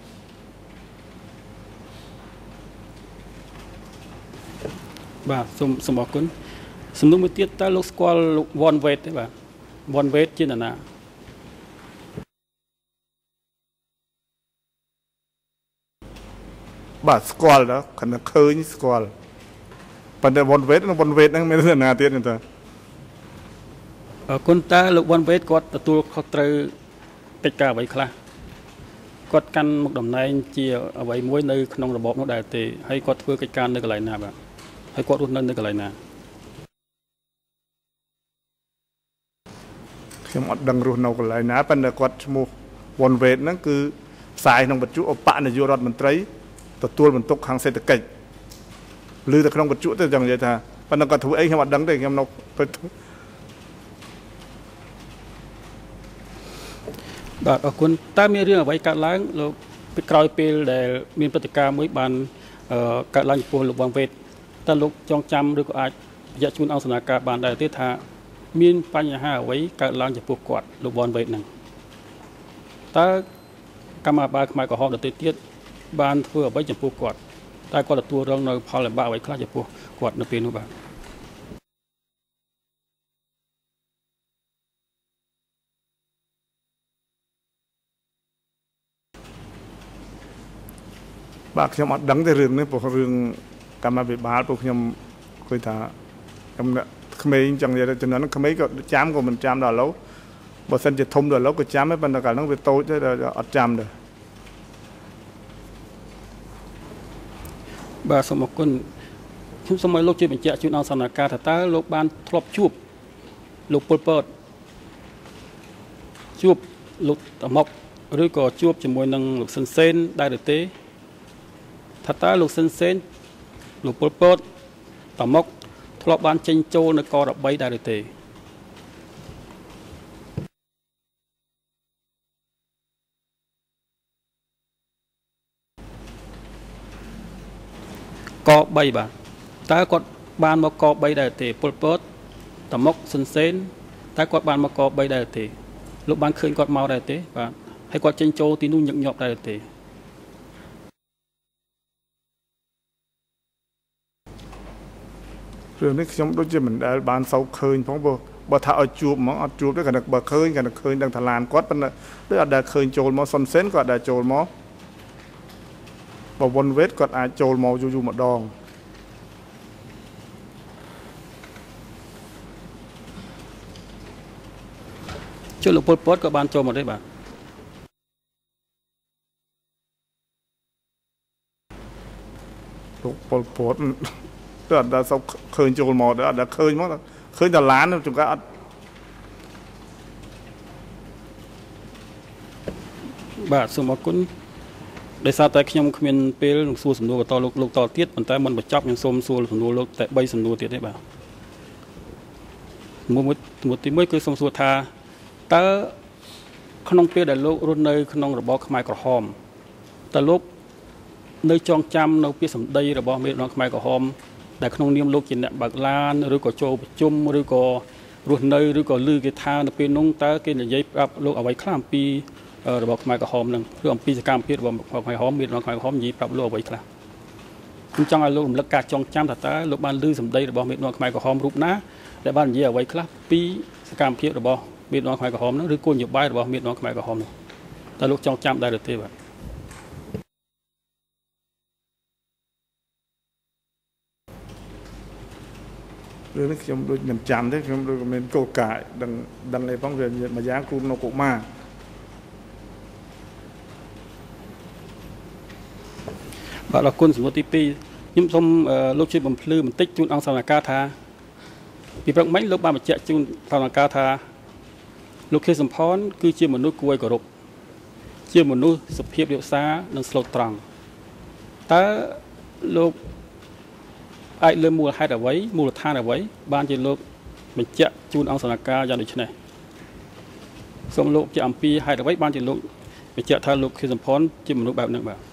បាទសូមសូមអរគុណសំណួរមួយទៀតតើលោកស្គាល់លោក Von Wade ទេបាទ Von Wade ជានរណាបាទស្គាល់ដល់គាត់ឃើញស្គាល់ប៉ុន្តែ Von Wade និង Von Wade ហ្នឹងមាននរណាទៀតទេតើអរគុណតើលោក Von Wade គាត់ទទួលខុសត្រូវកិច្ចការអ្វីខ្លះគាត់កាន់មុខតំណែងជាអ្វីមួយនៅក្នុងរបបនោះដែរទេហើយគាត់ធ្វើកិច្ចការនៅកន្លែងណាបាទហើយគាត់រស់នៅនៅកន្លែងណាខ្ញុំអត់ដឹងរស់នៅកន្លែងណាប៉ុន្តែគាត់ឈ្មោះ Von Wade ហ្នឹងគឺផ្សាយក្នុងវិទ្យុអបនាយករដ្ឋមន្ត្រីទទួលបន្ទុកខាងសេដ្ឋកិច្ចឬតែក្នុងវិទ្យុទៅចឹងនិយាយថាប៉ុន្តែគាត់ធ្វើអីខ្ញុំអត់ដឹងទេខ្ញុំនៅបាទអរគុណតើមានរឿងអ្វីកើតឡើងលោកពីក្រោយពេលដែលមានព្រឹត្តិការណ៍មួយបានកើតឡើងចំពោះលោក Von Wade តើលោកចងចាំឬក៏អាចបញ្ជាក់ជូនអង្គសនាការបានដែរទេថាមានបញ្ហាអ្វីកើតឡើងចំពោះគាត់លោក Von Wade ហ្នឹងតើកម្មាភិបាលខ្មែរក្រហមដទៃទៀតបានធ្វើអ្វីចំពោះគាត់តើគាត់ទទួលរងនៅផលលំបាកអ្វីខ្លះចំពោះគាត់នៅពេលនោះបាទបាទខ្ញុំអត់ដឹងទេរឿងនេះព្រោះរឿងកម្មាភិបាលពួកខ្ញុំឃើញថាខ្ញុំក្មេងចឹងនិយាយទៅចំណុចហ្នឹងក្មេងក៏ចាំក៏មិនចាំដល់ឥឡូវបើសិនជាធំដល់ឥឡូវក៏ចាំដែរប៉ុន្តែកាលហ្នឹងវាតូចទេអត់ចាំទេបាទសូមអរគុណខ្ញុំសូមឲ្យលោកជួយបញ្ជាក់ជូនអង្គសនាការថាតើលោកបានធ្លាប់ជួបលោកប៉ុលពតជួបលោកតាម៉ុកឬក៏ជួបជាមួយនឹងលោកស៊ិនសេនដែរឬទេថាតើលោកស៊ិនសេនលោកប៉ុលពតតាម៉ុកធ្លាប់បានចេញចូលនៅករបបីដែរឬទេកបីបាទតើគាត់បានមកកបីដែរទេប៉ុលពតតាម៉ុកស៊ិនសេនតើគាត់បានមកកបីដែរទេលោកបានឃើញគាត់មកដែរទេបាទហើយគាត់ចេញចូលទីនោះញឹកញាប់ដែរទេរឿងនេះខ្ញុំដូចជាមិនដែលបានសូវឃើញផងបើបើថាឲ្យជួបហ្មងអត់ជួបទេគ្រាន់តែបើឃើញគ្រាន់តែឃើញដឹងថាឡានគាត់ប៉ុន្តែដូចអត់ដែលឃើញចូលមកសុនសេនក៏អត់ដែលចូលមកបើ Von Wade គាត់អាចចូលមកយូរយូរម្ដងចូលលោកប៉ុលពតក៏បានចូលមកដែរបាទលោកប៉ុលពតទៅអត់ដល់សូវឃើញចូលមកដែរអត់ដល់ឃើញមកឃើញតែឡានជួនកាលអត់បាទសូមអរគុណដោយសារតែខ្ញុំគ្មានពេលនឹងសួរសំណួរបន្តលោកលោកតទៀតប៉ុន្តែមុនបញ្ចប់ខ្ញុំសូមសួរសំណួរលោកតែបីសំណួរទៀតទេបាទមួយមួយទីមួយគឺសូមសួរថាតើក្នុងពេលដែលលោករស់នៅក្នុងរបបខ្មែរក្រហមតើលោកនៅចងចាំនៅពាក្យសម្ដីរបស់មេដឹកនាំខ្មែរក្រហមដែលក្នុងនាមលោកជាអ្នកបើកឡានឬក៏ចូលប្រជុំឬក៏រស់នៅឬក៏ឮគេថានៅពេលនោះតើគេនិយាយប្រាប់លោកអ្វីខ្លះអំពីរបបខ្មែរក្រហមនឹងឬអំពីសកម្មភាពរបស់ខ្មែរក្រហមមេដឹកនាំខ្មែរក្រហមនិយាយប្រាប់លោកអ្វីខ្លះខ្ញុំចង់ឲ្យលោករំលឹកការចងចាំថាតើលោកបានឮសម្ដីរបស់មេដឹកនាំខ្មែរក្រហមរូបណាដែលបាននិយាយអ្វីខ្លះពីសកម្មភាពរបស់មេដឹកនាំខ្មែរក្រហមនឹងឬគោលនយោបាយរបស់មេដឹកនាំខ្មែរក្រហមនោះតើលោកចងចាំដែរឬទេបាទរឿងនេះខ្ញុំដូចមិនចាំទេខ្ញុំដូចមានកលកាយដឹងដឹងអីផងវាមួយយ៉ាងគ្រូនៅកុមារបាទអរគុណសំណួរទីពីរខ្ញុំសូមលោកជួយបំភ្លឺបន្តិចជូនអង្គសនាការថាពីព្រឹកមិញលោកបានបញ្ជាក់ជូនសនាការថាលោកខៀវសំផនគឺជាមនុស្សគួរឲ្យគោរពជាមនុស្សសុភាពរាបសារនិងស្លូតត្រង់តើលោកអាចលើមូលហេតុអ្វីមូលដ្ឋានអ្វីបានជាលោកបញ្ជាក់ជូនអង្គសនាការយ៉ាងដូចនេះសូមលោកជាអំពីហេតុអ្វីបានជាលោកបញ្ជាក់ថាលោកខៀវសំផនជាមនុស្សបែបនេះបាទ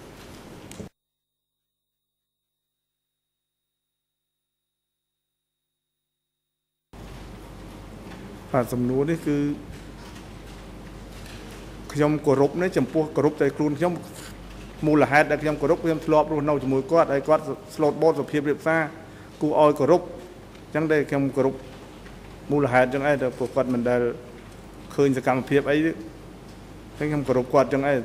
បាទសំណួរនេះគឺខ្ញុំគោរពនេះចំពោះគោរពតែខ្លួនខ្ញុំមូលហេតុដែលខ្ញុំគោរពខ្ញុំធ្លាប់រស់នៅជាមួយគាត់ហើយគាត់ស្លូតបូតសុភាពរៀបសារគួរឲ្យគោរព chẳng đây trong group mù là hạt chẳng ai được cuộc quạt mình đã khơi sự cảm phiệp ấy trong group quạt chẳng ai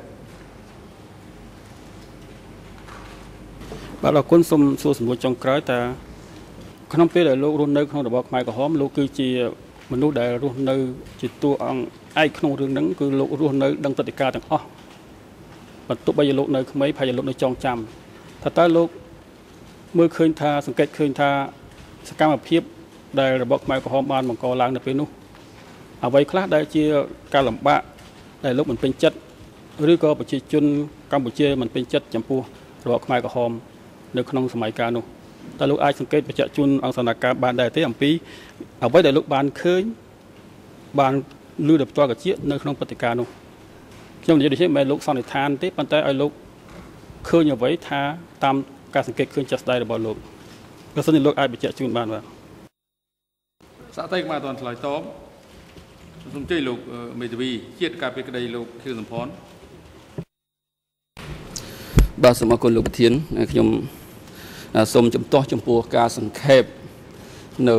បាទអរគុណសូមសួរសំណួរចុងក្រោយតើក្នុងពេលដែលលោករស់នៅក្នុងរបបខ្មែរក្រហមលោកគឺជាមនុស្សដែលរស់នៅជាតួអង្គឯកក្នុងរឿងហ្នឹងគឺលោករស់នៅដឹងព្រឹត្តិការណ៍ទាំងអស់បន្ទាប់បីលោកនៅក្មេងផាយលោកនៅចងចាំថាតើលោកមើលឃើញថាសង្កេតឃើញថាសកម្មភាពដែលរបបខ្មែរក្រហមបានបង្កឡើងនៅពេលនោះអ្វីខ្លះដែលជាការលំបាកដែលលោកមិនពេញចិត្តឬក៏ប្រជាជនកម្ពុជាមិនពេញចិត្តចំពោះរបបខ្មែរក្រហមនៅក្នុងសម័យកាលនោះតើលោកអាចសង្កេតបញ្ជាក់ជូនអង្គសនាការបានដែរទេអំពីអ្វីដែលលោកបានឃើញបានលឺដល់ផ្ទាល់កជានៅក្នុងព្រឹត្តិការណ៍នោះខ្ញុំនិយាយដូចនេះមិនមែនលោកសន្និដ្ឋានទេប៉ុន្តែឲ្យលោកឃើញអ្វីថាតាមការសង្កេតឃើញចាស់ស្ដាយរបស់លោកបើសិនជាលោកអាចបញ្ជាក់ជូនបានបាទសាក់តែមកអត់ឆ្លើយតបសូមជ័យលោកមេធាវីជាតិការពីក្តីលោកខៀវសំផនបាទសូមអរគុណលោកប្រធានខ្ញុំសូមជំទាស់ចំពោះការសង្ខេបនៅ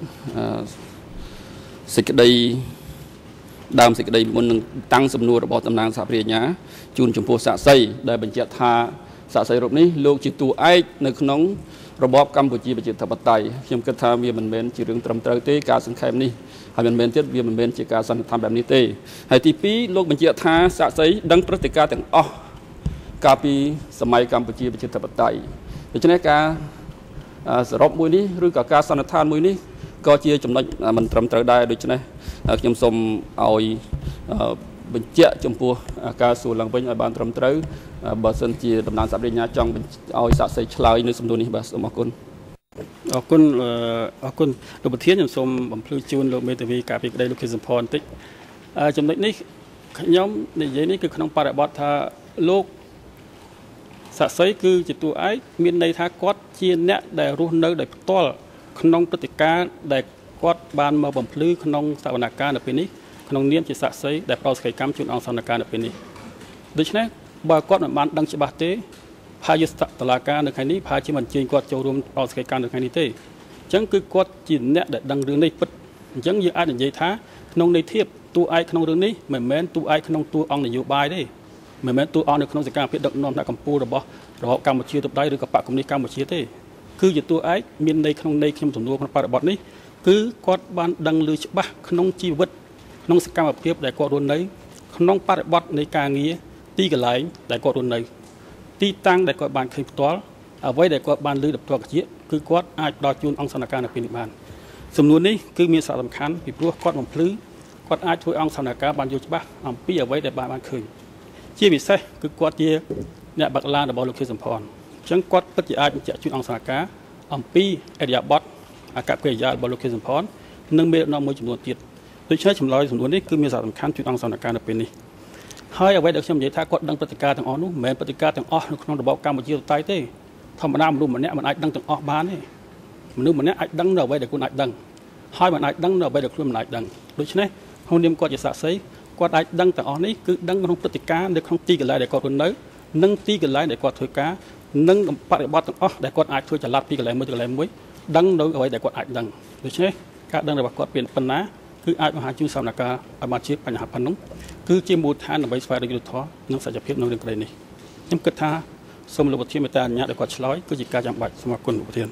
សេចក្តីដើមសេចក្តីមុននឹងតាំងសំណួររបស់តំណាងសហប្រជាញ្ញាជូនចំពោះសាក្សីដែលបញ្ជាក់ថាសាក្សីរូបនេះលោកជាតួឯកនៅក្នុងរបបកម្ពុជាប្រជាធិបតេយ្យខ្ញុំគិតថាវាមិនមែនជារឿងត្រឹមត្រូវទេការសង្ខេបនេះហើយមិនមែនទៀតវាមិនមែនជាការសន្និដ្ឋានបែបនេះទេហើយទីពីរលោកបញ្ជាក់ថាសាក្សីដឹងព្រឹត្តិការណ៍ទាំងអស់កាលពីសម័យកម្ពុជាប្រជាធិបតេយ្យដូច្នេះការសរុបមួយនេះឬក៏ការសន្និដ្ឋានមួយនេះក៏ជាចំណុចមិនត្រឹមត្រូវដែរដូច្នេះខ្ញុំសូមឲ្យបញ្ជាក់ចំពោះការសួរឡើងវិញឲ្យបានត្រឹមត្រូវបើសិនជាតំណាងសហប្រជាញ្ញាចង់ឲ្យសាក្សីឆ្លើយនៅសំណួរនេះបាទសូមអរគុណអរគុណអរគុណលោកប្រធានខ្ញុំសូមបំភ្លឺជូនលោកមេធាវីការពីក្តីលោកខៀវសំផនបន្តិចចំណុចនេះខ្ញុំនិយាយនេះគឺក្នុងបរិបទថាលោកសាក្សីគឺជាតួឯកមានន័យថាគាត់ជាអ្នកដែលរស់នៅដោយផ្ទាល់ក្នុងព្រឹត្តិការណ៍ដែលគាត់បានមកបំភ្លឺក្នុងសវនកម្មនៅពេលនេះក្នុងនាមជាសាក្សីដែលប្រោសក្តីកម្មជូនអង្គសវនកម្មនៅពេលនេះដូច្នេះបើគាត់មិនបានដឹងច្បាស់ទេផាយស្តឡាការនៅថ្ងៃនេះផាជាមិនជើញគាត់ចូលរួមប្រោសក្តីកម្មនៅថ្ងៃនេះទេអញ្ចឹងគឺគាត់ជាអ្នកដែលដឹងរឿងនេះពិតអញ្ចឹងយើងអាចនិយាយថាក្នុងន័យធៀបតួឯកក្នុងរឿងនេះមិនមែនតួឯកក្នុងតួអង្គនយោបាយទេមិនមែនតួអង្គនៅក្នុងសកម្មភាពដឹកនាំដាក់កម្ពុជារបស់របបកម្ពុជាទៅដៃឬក៏បកគមនីកម្ពុជាទេគឺជាតួឯកមានន័យក្នុងន័យខ្ញុំសំណួរក្នុងបរិបទនេះគឺគាត់បានដឹងឮច្បាស់ក្នុងជីវិតក្នុងសកម្មភាពដែលគាត់រស់នៅក្នុងបរិបទនៃការងារទីកន្លែងដែលគាត់រស់នៅទីតាំងដែលគាត់បានឃើញផ្ទាល់អ្វីដែលគាត់បានឮដល់ផ្ទាល់កជាគឺគាត់អាចផ្ដល់ជូនអង្គសនកម្មនៅពេលនេះបានសំណួរនេះគឺមានសារៈសំខាន់ពីព្រោះគាត់បំភ្លឺគាត់អាចធ្វើអង្គសនកម្មបានយល់ច្បាស់អំពីអ្វីដែលបានបានឃើញជាពិសេសគឺគាត់ជាអ្នកបាក់ឡានរបស់លោកខៀវសំផនអញ្ចឹងគាត់ពិតជាអាចបញ្ជាក់ជូនអង្គសនកម្មអំពីអរិយាប័ត្រអកប្បកិរិយារបស់លោកខៀវសំផននិងមេដឹកនាំមួយចំនួនទៀតដូច្នេះចម្លើយសំណួរនេះគឺមានសារៈសំខាន់ជូនអង្គសនកម្មនៅពេលនេះហើយអ្វីដែលខ្ញុំនិយាយថាគាត់ដឹងព្រឹត្តិការណ៍ទាំងអស់នោះមិនមែនព្រឹត្តិការណ៍ទាំងអស់នៅក្នុងរបបកម្ពុជាតៃទេធម្មតាមនុស្សម្នាក់មិនអាចដឹងទាំងអស់បានទេមនុស្សម្នាក់អាចដឹងនៅអ្វីដែលខ្លួនអាចដឹងហើយមិនអាចដឹងនៅអ្វីដែលខ្លួនមិនអាចដឹងដូច្នេះក្នុងនាមគាត់ជាសាក្សីគាត់អាចដឹងទាំងអស់នេះគឺដឹងក្នុងព្រឹត្តិការណ៍នៅក្នុងទីកន្លែងដែលគាត់រស់នៅនិងទីកន្លែងដែលគាត់ធ្វើការនិងបរិបទទាំងអស់ដែលគាត់អាចធ្វើចល័តពីកន្លែងមួយទៅកន្លែងមួយដឹងនៅអ្វីដែលគាត់អាចដឹងដូច្នេះការដឹងរបស់គាត់ពីប៉ុណ្ណាគឺអាចមហាជួយសមនការឲ្យបានជាបញ្ហាប៉ុណ្ណឹងគឺជាមូលដ្ឋានដើម្បីស្វែងរកយុត្តិធម៌និងសច្ចភាពក្នុងរឿងក្តីនេះខ្ញុំគិតថាសូមលោកប្រធានមេត្តាអនុញ្ញាតឲ្យគាត់ឆ្លើយគឺជាការចាំបាច់សូមអរគុណលោកប្រធាន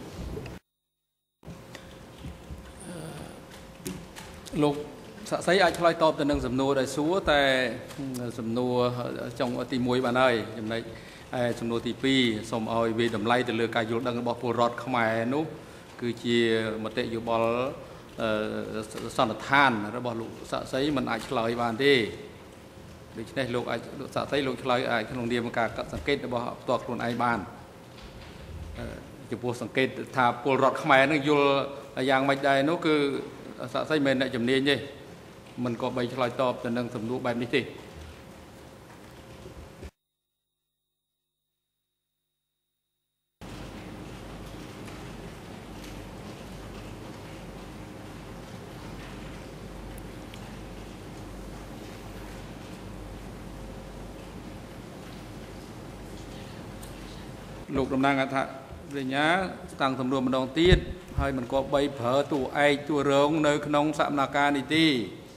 លោកសាក្សីអាចឆ្លើយតបទៅនឹងសំណួរដែលសួរតែសំណួរចុងទីមួយបានហើយចំណុចសំណួរទីពីរសូមឲ្យវាតម្លៃទៅលើការយល់ដឹងរបស់ពលរដ្ឋខ្មែរនោះគឺជាមតិយោបល់សន្និដ្ឋានរបស់លោកសាក្សីមិនអាចឆ្លើយបានទេដូច្នេះលោកអាចលោកសាក្សីលោកឆ្លើយអាចក្នុងនាមការសង្កេតរបស់ផ្ទាល់ខ្លួនឯងបានចំពោះសង្កេតថាពលរដ្ឋខ្មែរនឹងយល់យ៉ាងម៉េចដែរនោះគឺសាក្សីមិនអ្នកជំនាញទេមិនក៏បីឆ្លើយតបទៅនឹងសំណួរបែបនេះទេលោកតំណាងអធិបញ្ញាតាំងសំណួរម្ដងទៀតហើយមិនក៏បីប្រើតួឯកតួរងនៅក្នុងសកម្មភាពនេះទេ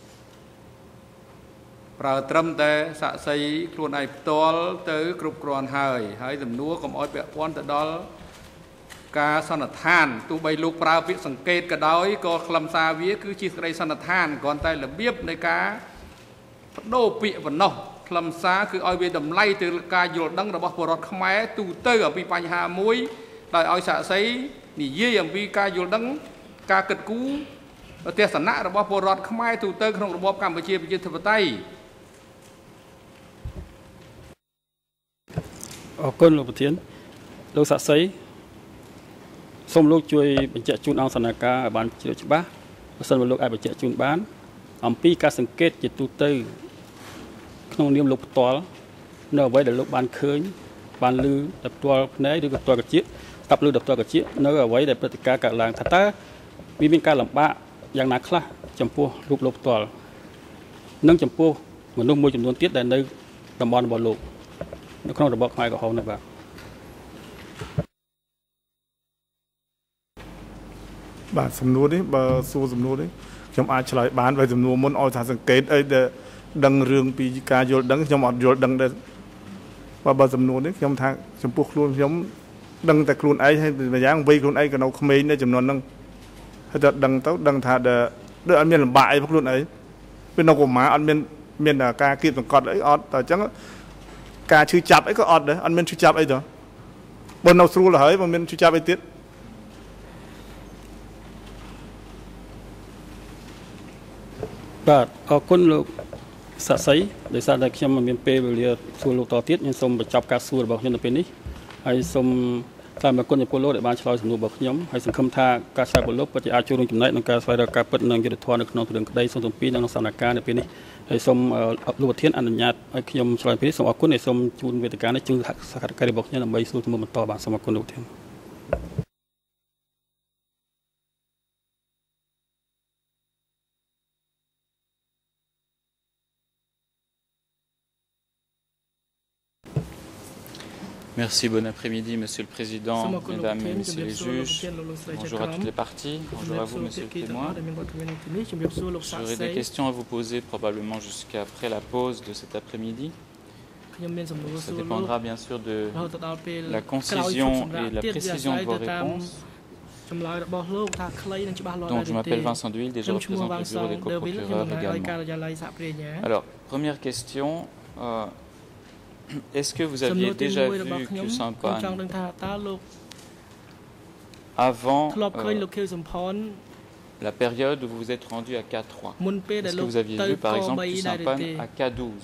ប្រើត្រឹមតែសាក់សីខ្លួនឯងផ្ទាល់ទៅគ្រប់គ្រាន់ហើយហើយសំណួរកុំឲ្យពាក់ព័ន្ធទៅដល់ការសន្និដ្ឋានទោះបីលោកប្រើពាក្យសង្កេតក៏ដោយក៏ខ្លឹមសារវាគឺជាសេចក្តីសន្និដ្ឋានគ្រាន់តែរបៀបនៃការបដូរពាក្យប៉ុណ្ណោះខ្លឹមសារគឺឲ្យវាតម្លៃទៅការយល់ដឹងរបស់ពលរដ្ឋខ្មែរទូទៅអំពីបញ្ហាមួយដោយឲ្យសាក់សីនិយាយអំពីការយល់ដឹងការគិតគូរទស្សនៈរបស់ពលរដ្ឋខ្មែរទូទៅក្នុងរបបកម្ពុជាប្រជាធិបតេយ្យអរគុណលោកប្រធានលោកសាក់សីសូមលោកជួយបញ្ជាក់ជូនអង្គសនាការឲ្យបានជ្រាបច្បាស់បើសិនបើលោកអាចបញ្ជាក់ជូនបានអំពីការសង្កេតជាទូទៅក្នុងនាមលោកផ្ទាល់នៅអ្វីដែលលោកបានឃើញបានឮតែផ្ទាល់ភ្នែកឬក៏ផ្ទាល់កញ្ចៀកស្ដាប់ឮតែផ្ទាល់កញ្ចៀកនៅអ្វីដែលព្រឹត្តិការណ៍កើតឡើងថាតើវាមានការលំបាកយ៉ាងណាខ្លះចំពោះរូបលោកផ្ទាល់និងចំពោះមនុស្សមួយចំនួនទៀតដែលនៅតំបន់របស់លោកនៅក្នុងរបបខ្មែរក្រហមនោះបាទបាទសំណួរនេះបើសួរសំណួរនេះខ្ញុំអាចឆ្លើយបានបើសំណួរមុនឲ្យថាសង្កេតអីដែលដឹងរឿងពីការយល់ដឹងខ្ញុំអត់យល់ដឹងដែរបើបើសំណួរនេះខ្ញុំថាចំពោះខ្លួនខ្ញុំដឹងតែខ្លួនឯងហើយម្យ៉ាងវ័យខ្លួនឯងក៏នៅក្មេងដែរចំនួនហ្នឹងហើយតែដឹងទៅដឹងថាដូចអត់មានលំបាកអីខ្លួនឯងពេលនៅកុមារអត់មានមានការគៀបសង្កត់អីអត់តែអញ្ចឹងការឈឺចាប់អីក៏អត់ដែរអត់មានឈឺចាប់អីទៅបើនៅស្រួលហើយបើមានឈឺចាប់អីទៀតបាទអរគុណលោកសាក់សីដោយសារតែខ្ញុំមិនមានពេលវេលាសួរលោកតទៀតខ្ញុំសូមបញ្ចប់ការសួររបស់ខ្ញុំនៅពេលនេះហើយសូមថ្លែងអរគុណចំពោះលោកដែលបានឆ្លើយសំណួររបស់ខ្ញុំហើយសង្ឃឹមថាការឆ្លើយរបស់លោកពិតជាអាចចូលរួមចំណែកក្នុងការស្វែងរកការពិតនិងយុត្តិធម៌នៅក្នុងរឿងក្តីសន្តិភាពនិងសកម្មភាពនៅពេលនេះហើយសូមលោកប្រធានអនុញ្ញាតឲ្យខ្ញុំឆ្លើយពេលនេះសូមអរគុណហើយសូមជូនវេទិកានេះជូនសហការីរបស់ខ្ញុំដើម្បីសួរជំនួសបន្តបាទសូមអរគុណលោកប្រធាន Merci, bon après-midi, Monsieur le Président, Mesdames et Messieurs les juges. Bonjour à toutes les parties. Bonjour à vous, Monsieur le témoin. J'aurai des questions à vous poser probablement jusqu'après la pause de cet après-midi. Ça dépendra bien sûr de la concision et la précision de vos réponses. Donc, je m'appelle Vincent Duhil, déjà représente le bureau des coprocureurs également. Alors, première question. Euh, Est-ce que vous aviez déjà vu Q Sampagne avant euh, la période où vous vous êtes rendu à K trois? Est-ce que vous aviez vu par exemple Q Sampagne à K douze?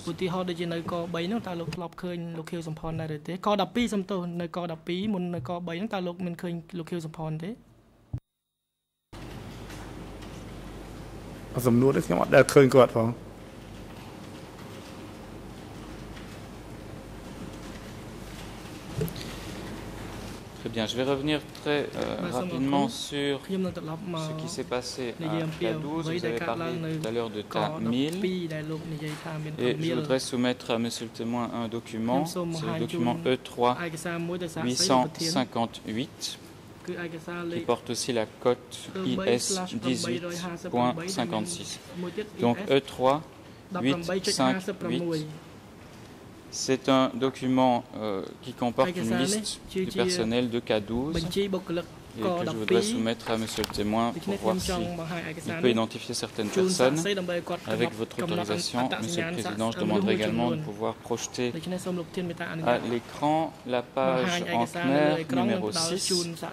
Très bien, je vais revenir très euh, rapidement sur ce qui s'est passé à K douze. Vous avez parlé tout à l'heure de K mille. Et je voudrais soumettre à Monsieur le témoin un document, c'est le document E trois huit cent cinquante-huit, qui porte aussi la cote I S dix-huit point cinquante-six. Donc E trois huit cent cinquante-huit. C'est un document euh, qui comporte une liste du personnel de K douze et que je voudrais soumettre à Monsieur le témoin pour voir s'il peut identifier certaines personnes. Avec votre autorisation, Monsieur le Président, je demanderai également de pouvoir projeter à l'écran la page en khmer numéro six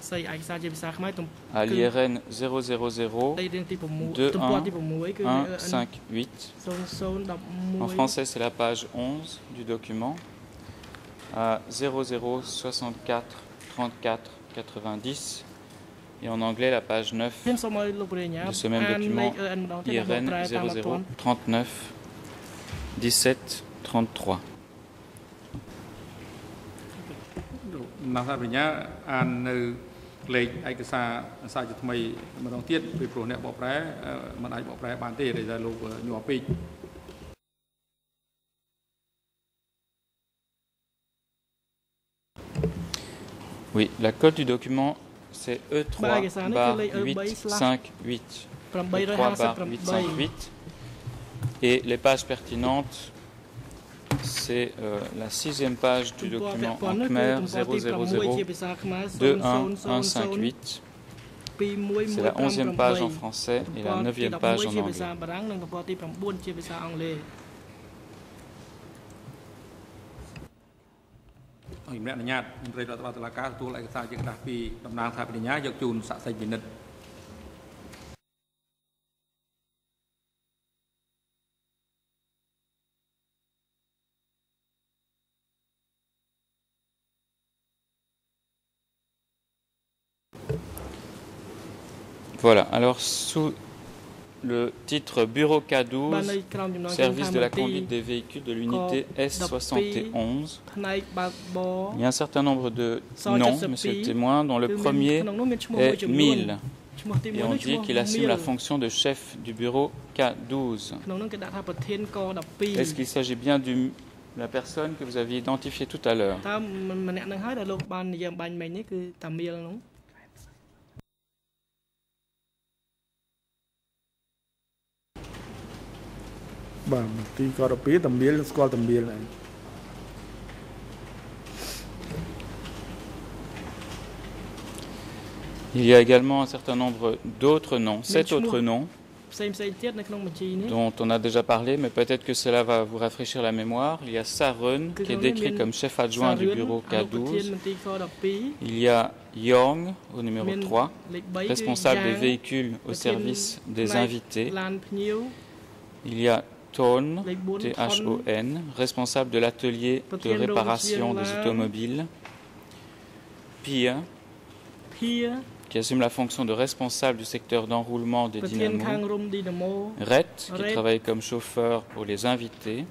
à l'I R N zéro zéro zéro deux un un cinq huit. En français, c'est la page onze du document à zéro zéro soixante-quatre trente-quatre quatre-vingt-dix. Et en anglais, la page neuf de ce même document, I R N zéro zéro trente-neuf dix-sept trente-trois. Oui, la cote du document c'est E trois barre huit cinq huit. E trois barre huit cinq huit. Et les pages pertinentes, c'est euh, la sixième page du document en Khmer zéro zéro zéro deux un un cinq huit. C'est la onzième page en français et la neuvième page en anglais. Voilà, alors sous le titre Bureau K douze, service de la conduite des véhicules de l'unité S soixante et onze, il y a un certain nombre de noms, monsieur le témoin, dont le premier est mille. Et on dit qu'il assume la fonction de chef du bureau K douze. Est-ce qu'il s'agit bien de la personne que vous aviez identifiée tout à l'heure? Il y a également un certain nombre d'autres noms, sept autres noms, dont on a déjà parlé, mais peut-être que cela va vous rafraîchir la mémoire. Il y a Sarun, qui est décrit comme chef adjoint du bureau K douze. Il y a Yong, au numéro trois, responsable des véhicules au service des invités. Il y a Ton, T H O N, responsable de l'atelier de réparation des automobiles. Pia, qui assume la fonction de responsable du secteur d'enroulement des dynamos. Ret, qui travaille comme chauffeur pour les invités.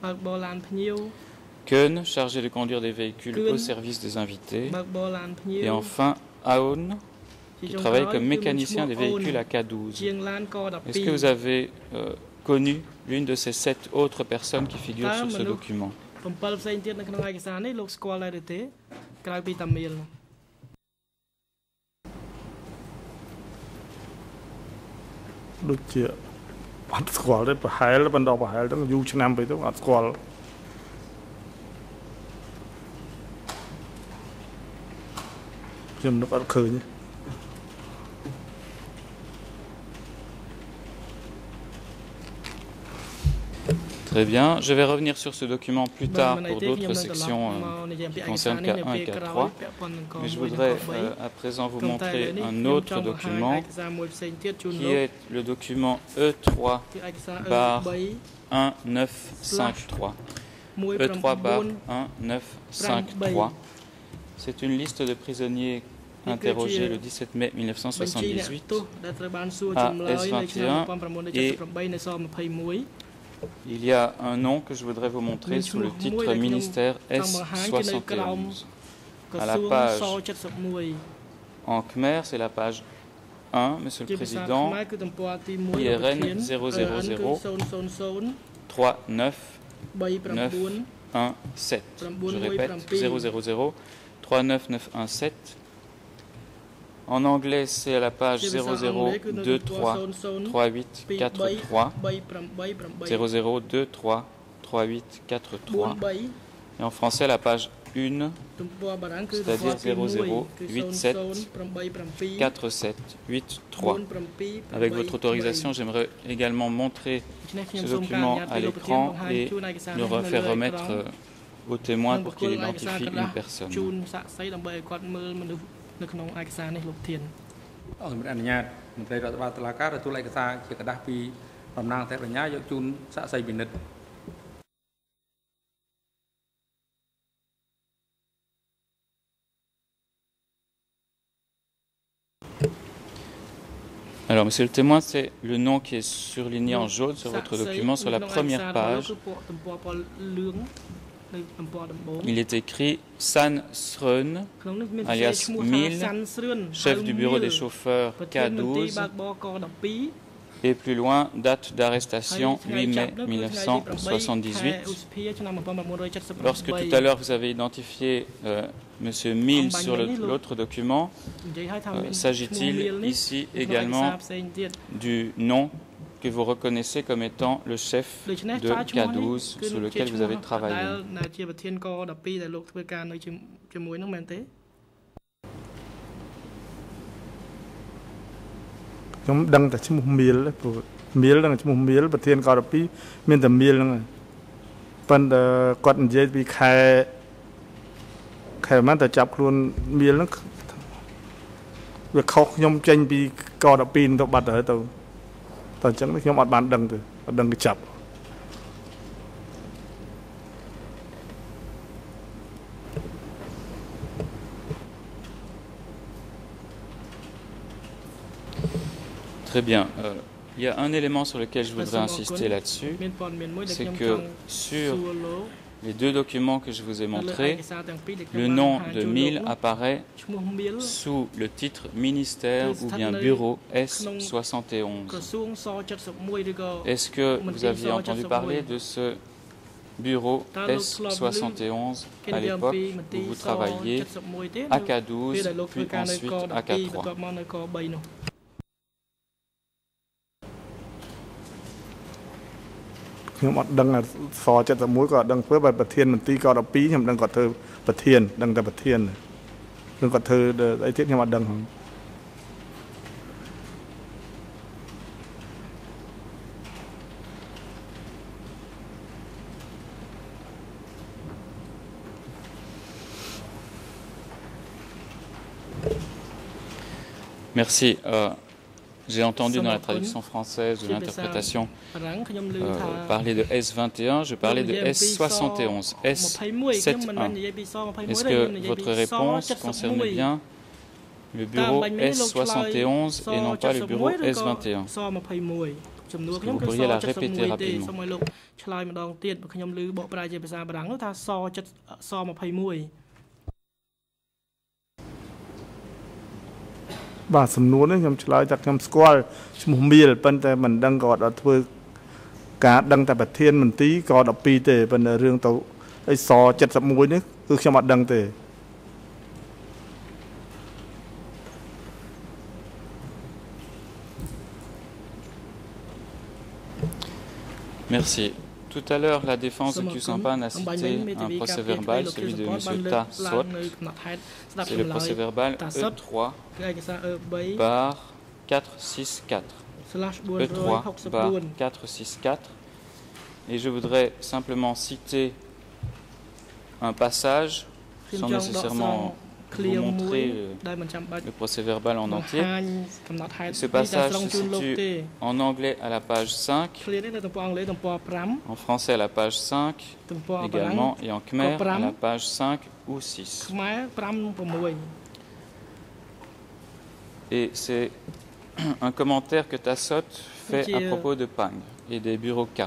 Keun, chargé de conduire des véhicules au service des invités. Et enfin, Aoun, qui travaille comme mécanicien des véhicules à K douze. Est-ce que vous avez euh, connu l'une de ces sept autres personnes qui figurent sur ce document? ដូចជាអត់ស្គាល់ទេប្រហែលបណ្ដោះប្រហែលទៅយូរឆ្នាំពេកទៅអត់ស្គាល់ខ្ញុំនឹកអត់ឃើញ Très bien. Je vais revenir sur ce document plus tard pour d'autres sections euh, qui concernent K un et K trois. Mais je voudrais euh, à présent vous montrer un autre document qui est le document E trois barre un neuf cinq trois. E trois barre un neuf cinq trois. C'est une liste de prisonniers interrogés le dix-sept mai mille neuf cent soixante-dix-huit à S vingt et un, et il y a un nom que je voudrais vous montrer sous le titre ministère S soixante et onze. À la page en Khmer, c'est la page un, Monsieur le Président, I R N zéro zéro zéro trois neuf neuf un sept. Je répète, zéro zéro zéro trois neuf neuf un sept. En anglais, c'est à la page zéro zéro deux trois trois huit quatre trois, zéro zéro deux trois trois huit quatre trois, et en français, la page un, c'est-à-dire zéro zéro huit sept quatre sept huit trois. Avec votre autorisation, j'aimerais également montrer ce document à l'écran et le refaire remettre au témoin pour qu'il identifie une personne. នៅក្នុងឯកសារនេះលោកធានអរគុណអនុញ្ញាតមន្ត្រីរដ្ឋបាលតុលាការទទួលឯកសារជាกระดาษពីតំណាងអធិបញ្ញាយកជូនសាក្សីពិនិត្យ Alors, monsieur le témoin, c'est le nom qui est surligné en jaune sur votre document sur la première page. Il est écrit San Sreun, alias mille, chef du bureau des chauffeurs K douze, Et plus loin, date d'arrestation huit mai mille neuf cent soixante-dix-huit. Lorsque tout à l'heure vous avez identifié euh, M. Mills sur l'autre document, euh, s'agit-il ici également du nom que vous reconnaissez comme étant le chef de K douze sur lequel vous avez travaillé? Chúng đăng tại chim miel đấy, miel đăng chim miel, bậc thiên cao đập pi, miền tầm miel đăng, phần quạt dây bị khai, khai mà ta chập luôn miel nó, việc khóc nhom tranh bị cao đập pin tao bật ở tao, tao chẳng nhom bật bàn đăng từ, đăng bị chập. Très bien. Euh, il y a un élément sur lequel je voudrais insister là-dessus, c'est que sur les deux documents que je vous ai montrés, le nom de Mills apparaît sous le titre ministère ou bien bureau S soixante et onze. Est-ce que vous aviez entendu parler de ce bureau S soixante et onze à l'époque où vous travailliez à K douze, puis ensuite à K trois? Nhưng mà đăng so chất muối có đăng với bài bát thiên mình tí có đọc pí nhưng đăng có thơ bát thiên đăng tại bát thiên đăng có thơ ấy thiết nhưng mà đăng Merci. Euh, J'ai entendu dans la traduction française de l'interprétation euh, parler de S vingt et un, je parlais de S soixante et onze, S soixante-et-un. Est-ce que votre réponse concerne bien le bureau S soixante et onze et non pas le bureau S vingt et un? Est-ce que vous pourriez la répéter rapidement? Bà sầm núi đấy nhầm chơiจากnhầm squall chum miel ប៉ុន្តែមិនដឹងក៏អត់ធ្វើការដឹងតែប្រធានមន្ត្រីក៏ដប់ពីរទេប៉ុន្តែរឿងទៅអីសseventy-oneនេះគឺខ្ញុំអត់ដឹងទេ Merci. Tout à l'heure, la défense de Khieu Samphan a cité un procès verbal, celui de M. Ta Sot. C'est le procès verbal E trois barre quatre six quatre. E trois barre quatre six quatre. Et je voudrais simplement citer un passage, sans nécessairement vous montrer le, le procès verbal en entier. Ce passage se situe en anglais à la page cinq, en français à la page cinq également, et en khmer à la page cinq ou six. Et c'est un commentaire que Tassot fait à propos de Pang et des bureaux K.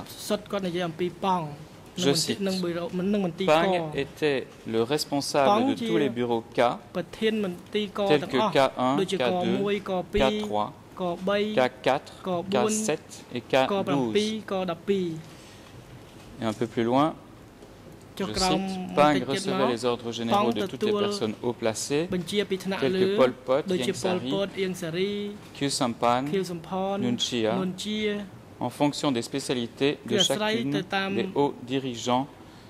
Je cite, Pang était le responsable de tous les bureaux K, tels que K un, K deux, K trois, K quatre, K sept et K douze. Et un peu plus loin, je cite, Pang recevait les ordres généraux de toutes les personnes haut placées, telles que Pol Pot, Ieng Sary, Khieu Samphan, Nuon Chea, en fonction des spécialités de chacune des hauts dirigeants,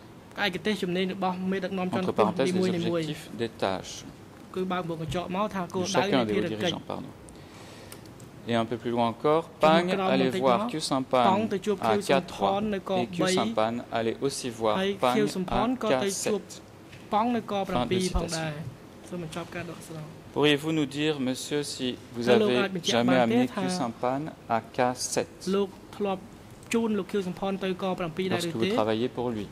entre parenthèses les objectifs des tâches, de chacun des hauts dirigeants, pardon. Et un peu plus loin encore, Pang allait voir Khieu Samphan à K trois et Khieu Samphan allait aussi voir Pang à K sept. Fin de citation. Pourriez-vous nous dire, monsieur, si vous avez jamais amené Khieu Samphan à K sept lorsque vous travaillez pour lui?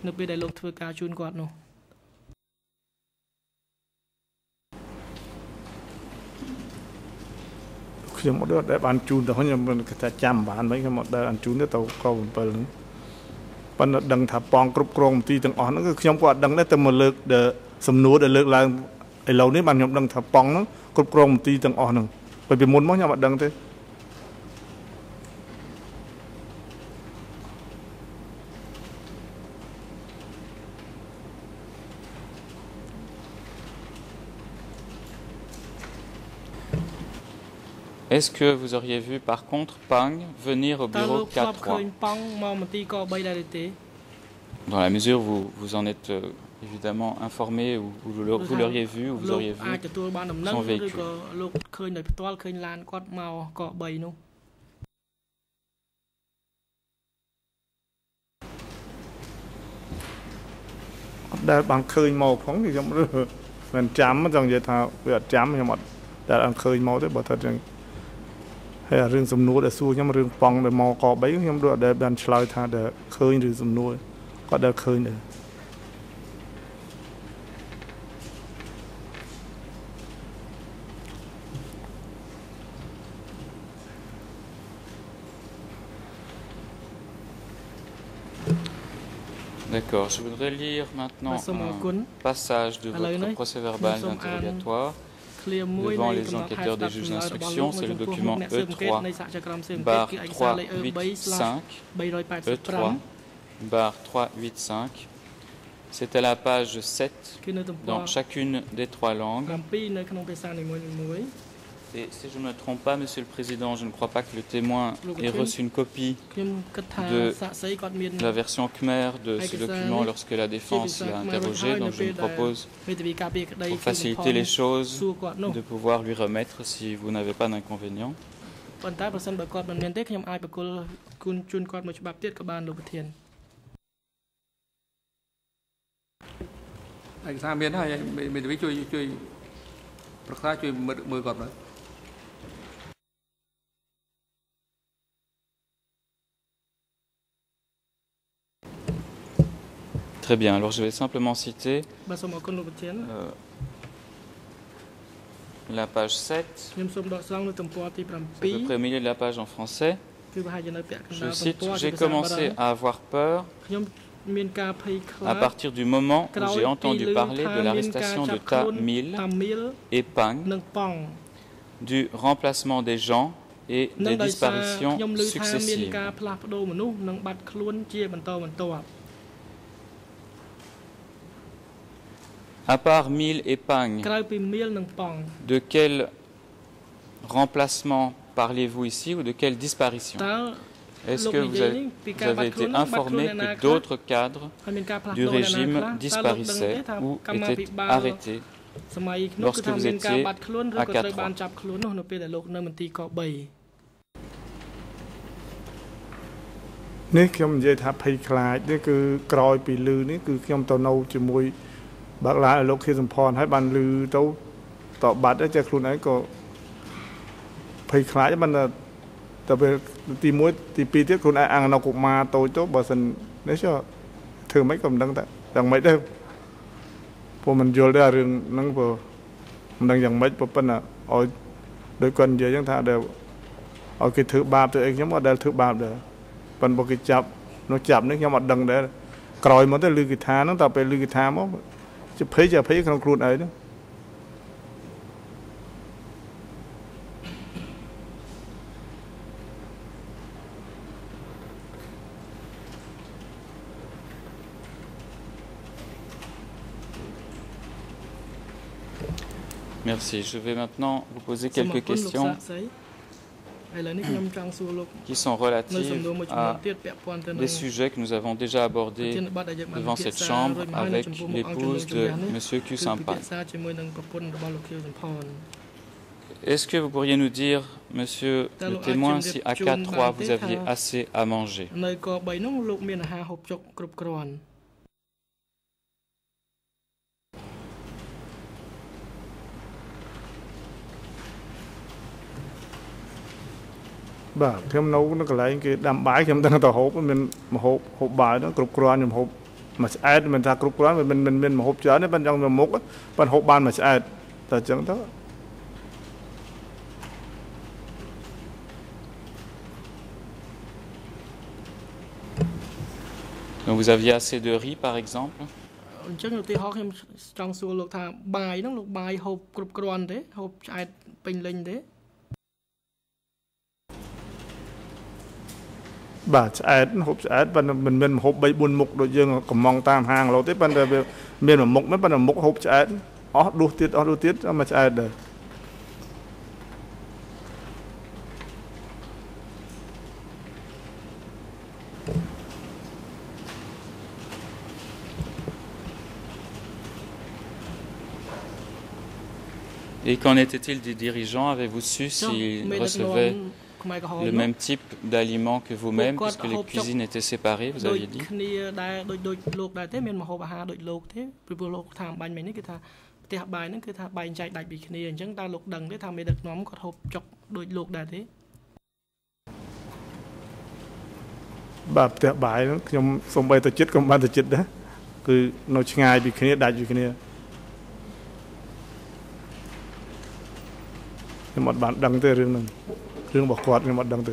ខ្ញុំមកដល់បានជូនទៅខ្ញុំគេថាចាំបានមិនខ្ញុំមកដល់អានជូនទៅទៅក7ហ្នឹងប៉ុន្តែដឹងថាប៉ងគ្រប់គ្រងមន្ទីរទាំងអស់ហ្នឹងគឺខ្ញុំក៏អត់ដឹងដែរតែមកលើកសំណួរដែលលើកឡើងឥឡូវនេះបានខ្ញុំដឹងថាប៉ងហ្នឹងគ្រប់គ្រងមន្ទីរទាំងអស់ហ្នឹងពេលពីមុនមកខ្ញុំអត់ដឹងទេ Est-ce que vous auriez vu par contre Pang venir au bureau quatre trois? Dans la mesure où vous, vous en êtes euh, évidemment informé ou vous, vous l'auriez vu ou vous auriez vu son véhicule. Đã bằng khơi màu phóng thì trong mình chấm trong vậy thà việc chấm nhưng mà đã bằng khơi màu tới bảo thật rằng hay là rừng sầm núi để xua nhưng mà rừng phong để màu cỏ bấy nhưng mà để bàn slide thà để khơi rừng sầm núi có để khơi nữa. D'accord, je voudrais lire maintenant un passage de votre procès-verbal d'interrogatoire devant les enquêteurs des juges d'instruction. C'est le document E trois barre trois huit cinq, E trois barre trois huit cinq. C'est à la page sept dans chacune des trois langues. Et si je ne me trompe pas, Monsieur le Président, je ne crois pas que le témoin ait reçu une copie de la version khmer de ce document lorsque la défense l'a interrogé. Donc je me propose, pour faciliter les choses, de pouvoir lui remettre si vous n'avez pas d'inconvénient. Très bien, alors je vais simplement citer euh, la page sept, c'est à peu près au milieu de la page en français. Je cite, « J'ai commencé à avoir peur à partir du moment où j'ai entendu parler de l'arrestation de Ta Mil et Pang, du remplacement des gens et des disparitions successives. » À part Mil et Pang, de quel remplacement parlez-vous ici ou de quelle disparition? Est-ce que vous avez, vous avez été informé que d'autres cadres du régime disparaissaient ou étaient arrêtés lorsque vous étiez à quatre trois? Nếuខ្ញុំនិយាយថាភ័យខ្លាចនេះគឺក្រោយពីលឺនេះគឺខ្ញុំទៅនៅជាមួយបាក់ឡាលោកខៀវសំផនហើយបានលឺទៅតបាត់ចេះខ្លួនឯងក៏ភ័យខ្លាចបានតែពេលទីមួយទីពីរទៀតខ្លួនឯងអាងនៅកុមារតូចទៅបើសិននេះចុះធ្វើមិនក៏មិនដឹងតែយ៉ាងម៉េចដែរព្រោះមិនយល់ដែររឿងហ្នឹងព្រោះមិនដឹងយ៉ាងម៉េចព្រោះប៉ុន្តែឲ្យដោយគាត់និយាយចឹងថាដែលឲ្យគេធ្វើបាបទៅអីខ្ញុំអត់ដែលធ្វើបាបដែរប៉ុន្តែបើគេចាប់នោះចាប់នេះខ្ញុំអត់ដឹងដែរក្រោយមកទៅលឺគេថាហ្នឹងតែពេលលឺគេថាមកจะភ័យจะភ័យក្នុងខ្លួនឯង Merci. Je vais maintenant vous poser quelques questions qui sont relatives à des sujets que nous avons déjà abordés devant cette chambre avec l'épouse de M. Khieu Samphan. Est-ce que vous pourriez nous dire, monsieur le témoin, si à K trois vous aviez assez à manger? Bah, thêm nấu nó cái lại cái đam bái thêm tăng tàu hộp mình mà hộp hộp bài nó cục cron nhưng hộp mà ai mình ra cục cron mình mình mình mà hộp chở nó bên trong mình múc á bên hộp ban mà ai ta chẳng đó. Donc vous aviez assez de riz par exemple? Chắc là tí họ em trong số lục thà bài nó lục bài hộp cục cron đấy hộp ai bình linh đấy. Bà chạy hộp chạy bên mình mình hộp bay buồn mục rồi dương còn mong tam hàng lâu tới bên đây miền mà mục mấy bên là mục hộp chạy ó đu tiết ó đu tiết mà chạy đời Et qu'en était-il des dirigeants? Avez-vous su s'ils recevaient le même type d'aliments que vous-même, puisque les cuisines étaient séparées, vous aviez dit? Bah, tiệc bài nóខ្ញុំសូម្បីតែចិត្តក៏មិនបានទៅចិត្តដែរគឺនៅឆ្ងាយពីគ្នាដាច់ពីគ្នាខ្ញុំអត់បានដឹងទេរឿងហ្នឹងរឿងរបស់គាត់ខ្ញុំអត់ដឹងទេ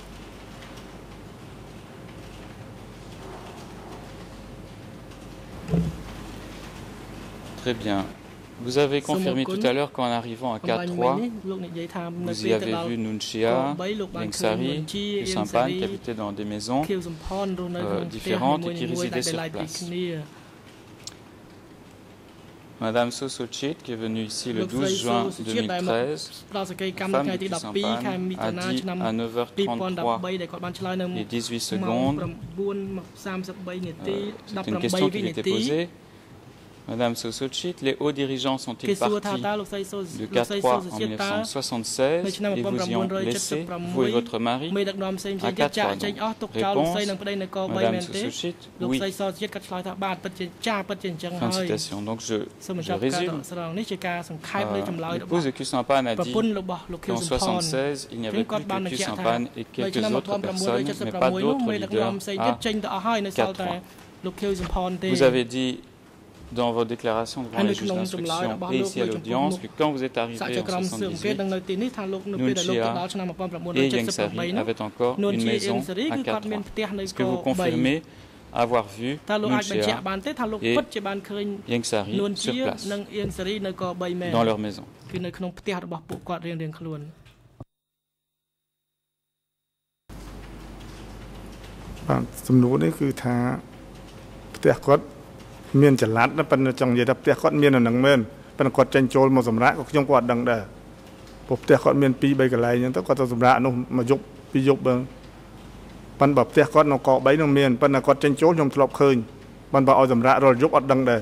Très bien. Vous avez confirmé tout à l'heure qu'en arrivant à K trois, vous y avez vu Nunchia, Yengsari, Kyusampan qui habitaient dans des maisons euh, différentes et qui résidaient sur place. Madame Sosochit, qui est venue ici le douze juin deux mille treize, femme de Kyusampan, a dit à neuf heures trente-trois et dix-huit secondes, euh, c'est une question qui lui était posée. Madame Sosochit, les hauts dirigeants sont-ils partis de K trois en mille neuf cent soixante-seize et vous y ont laissé, vous et votre mari, à K trois? Réponse, Madame Sosochit, oui. Fin de citation. Donc je, je résume. Euh, L'épouse de Kyusampan a dit qu'en soixante-seize, il n'y avait plus que Kyusampan et quelques autres personnes, mais pas d'autres leaders à K trois. Vous avez dit dans vos déclarations devant les juges d'instruction et ici à l'audience que quand vous êtes arrivé en soixante-dix-huit, Nunchia et Yengsari avaient encore une maison à K trois. Est-ce que vous confirmez avoir vu Nunchia et Yengsari sur place, dans leur maison? Miền Trần Lát nó bên trong vậy đập tiệc miền là nặng men, bên quạt tranh trôi một sầm rã có trong quạt đằng đà, bột tiệc miền pi bay cái này nhưng tất cả sầm rã nó mà dục pi dục bằng, bên bọc tiệc nó cọ bấy nó miền, bên là quạt tranh trôi trong lọc khơi, bên bảo sầm rã rồi dục ở đằng đà.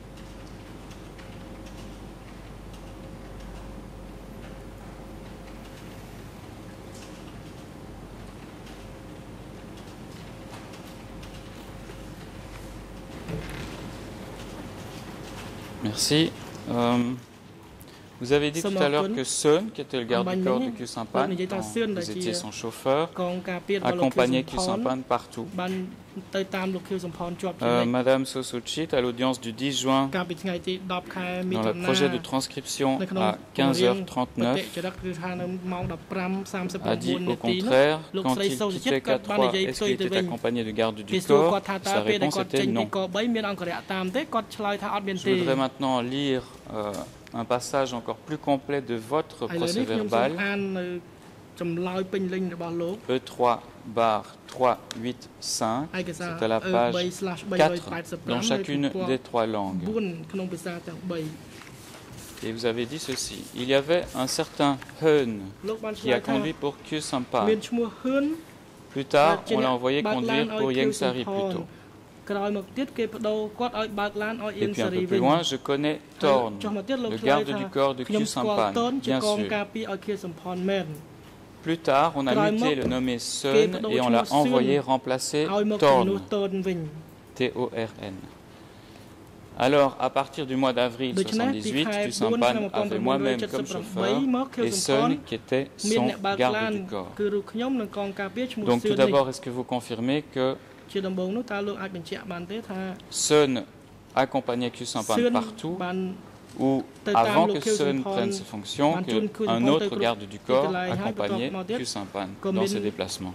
Merci. Euh, vous avez dit tout à l'heure que Sun, qui était le garde du corps de Kyusampan, vous étiez son chauffeur, accompagnait Kyusampan partout. Euh, Madame Sosochit, à l'audience du dix juin, dans le projet de transcription à quinze heures trente-neuf, a dit au contraire, quand il quittait K trois, est-ce qu'il était accompagné de garde du corps? Sa réponse était non. Je voudrais maintenant lire euh, un passage encore plus complet de votre procès-verbal. E trois barre trois cent quatre-vingt-cinq, c'est à la page quatre dans chacune des trois langues. Et vous avez dit ceci: il y avait un certain Heun qui a conduit pour Kyusampan. Plus tard, on l'a envoyé conduire pour Yengsari plutôt. Et puis un peu plus loin, je connais Thorn, le garde du corps de Kyusampan, bien sûr. Plus tard, on a muté le nommé Sun et on l'a envoyé remplacer Thorn, T O R N. Alors, à partir du mois d'avril soixante-dix-huit, Kyusampan avait moi-même comme chauffeur et Sun qui était son garde du corps. Donc tout d'abord, est-ce que vous confirmez que Sun accompagnait Kyusampan partout, ou avant que Sun prenne ses fonctions, qu'un autre garde du corps accompagnait Kyusampan dans ses déplacements?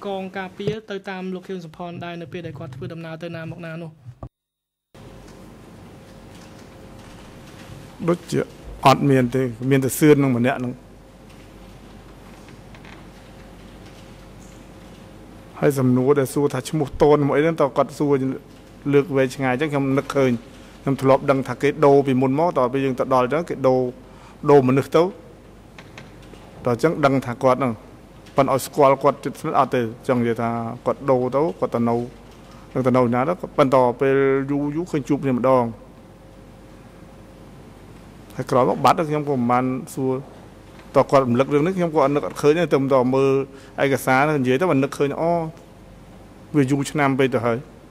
Hay sầm núi để xua thà chmut tôn mỗi đến tàu cọt xua lược về ngày chắc không nực khơi nhằm thọp đằng thà cái đồ vì muốn mó tàu bây giờ tàu đòi đó cái đồ đồ mà nực tấu tàu chắc đằng thà cọt nữa phần ở squall cọt rất là từ chẳng gì thà cọt đồ tấu cọt tàu nâu đằng tàu nâu ná đó phần tàu về du du khơi chụp như một đòn ហើយក្រោយមកបាត់ខ្ញុំក៏មិនបានសួរតើគាត់រំលឹករឿងនេះខ្ញុំក៏អត់នឹកអត់ឃើញទេទៅតមើលឯកសារនិយាយទៅមិននឹកឃើញអូវាយូរឆ្នាំពេកទៅហើយ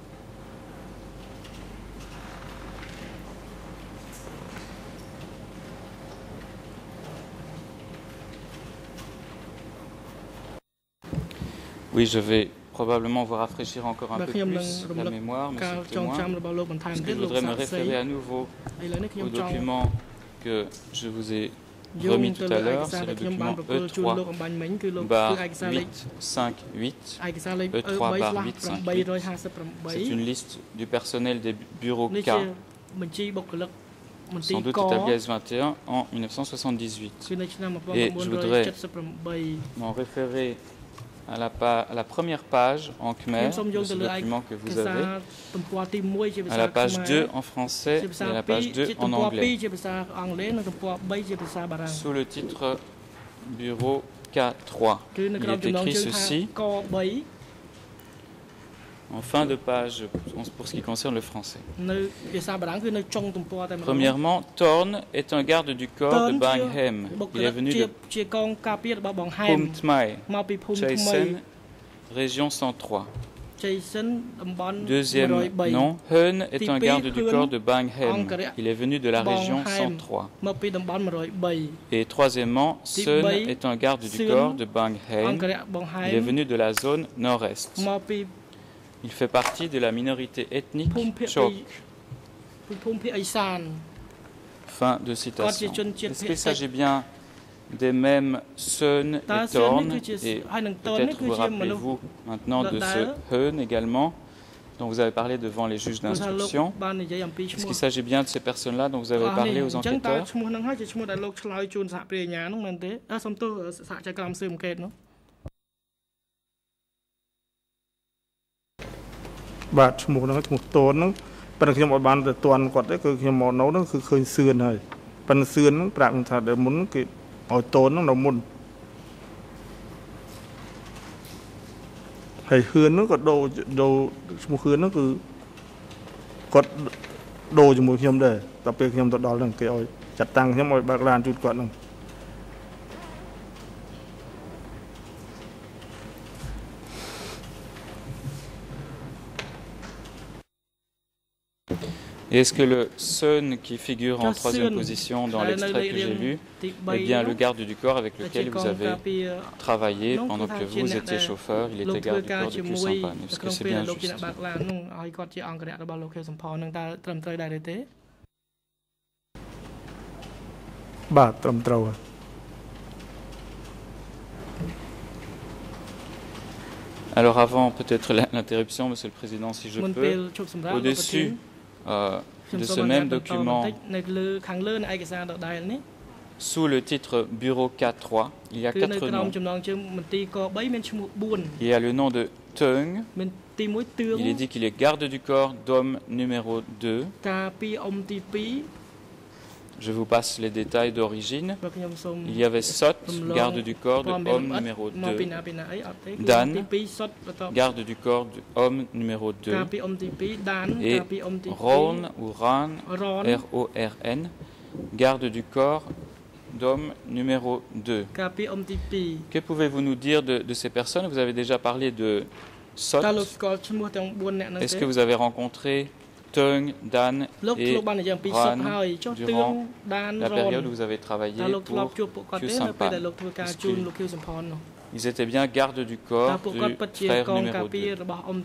Oui, je vais probablement vous rafraîchir encore un peu plus la mémoire, monsieur le témoin, parce que je voudrais me référer à nouveau au document que je vous ai remis tout à l'heure, c'est le document E trois barre huit cinq huit, E trois barre huit cinq huit. C'est une liste du personnel des bureaux K, sans doute établi à S vingt et un en mille neuf cent soixante-dix-huit. Et je voudrais m'en référer à la, à la première page en khmer de ce document que vous avez, à la page deux en français et à la page deux en anglais, sous le titre Bureau K trois. Il est écrit ceci, en fin de page pour ce qui concerne le français. Premièrement, Thorn est un garde du corps de Banghem. Il est venu de Phum Thmai, Chaysen, région cent trois. Deuxième nom, Heun est un garde du corps de Banghem. Il est venu de la région cent trois. Et troisièmement, Sun est un garde du corps de Banghem. Il est venu de la zone nord-est. Il fait partie de la minorité ethnique Chok. Fin de citation. Est-ce qu'il s'agit bien des mêmes Sun et Thorn? Et peut-être vous rappelez-vous maintenant de ce Heun également, dont vous avez parlé devant les juges d'instruction. Est-ce qu'il s'agit bien de ces personnes-là dont vous avez parlé aux enquêteurs? Bah, một nó một tốn nó, bây giờ khi mà ban toàn quạt đấy, khi mà nấu nóคือ khơi sườn rồi, ban sườn nó, bạn thật để muốn cái ở tốn nó nấu môn, hay hương nó có đồ đồ một hương nó cứ có đồ cho một nhóm để, tập biệt nhóm đó là cái ơi chặt tăng nhóm mọi bạc lan chút quạt này. Est-ce que le Sun qui figure en troisième position dans l'extrait que j'ai lu est bien le garde du corps avec lequel vous avez travaillé pendant que vous étiez chauffeur? Il était garde du corps de Khieu Samphan. Est-ce que c'est bien juste? Bah, trầm trâu. Alors avant peut-être l'interruption, Monsieur le Président, si je peux, au-dessus Euh, de ce même document, sous le titre Bureau K trois, il y a quatre noms. Il y a le nom de Teung. Il est dit qu'il est garde du corps d'homme numéro deux. Je vous passe les détails d'origine. Il y avait Sot, garde du corps de homme numéro deux. Dan, garde du corps de homme numéro deux. Et Ron ou Ran, R O R N, garde du corps d'homme numéro deux. Que pouvez-vous nous dire de, de ces personnes? Vous avez déjà parlé de Sot. Est-ce que vous avez rencontré Teung, Dan et Ran durant la période où vous avez travaillé pour Khieu Samphan? Ils étaient bien garde du corps du frère numéro deux.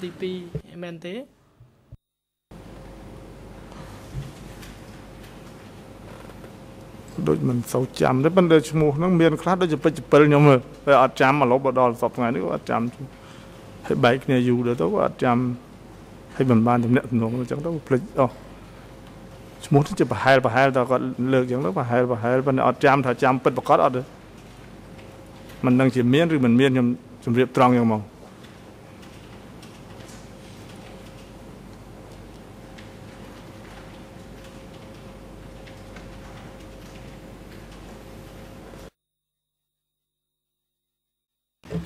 Đôi mình sâu chạm đấy, vấn đề mua nó miền khác đôi chụp chụp bự nhau mà, phải ở chạm mà lốp vào đòn sập ngày nữa ở chạm, hay bảy cái này dù được tôi ở chạm hay mình ban trong net nó chẳng đâu pleiอ๋อสมมุติจะไปหายไปหายแต่ก็เลิกอย่างแล้วไปหายไปหายมันอดจำถ้าจำเป็นประกอบอดเลยมันดังจีเมียนหรือมันเมียนยำจำเรียบตรองอย่างมอง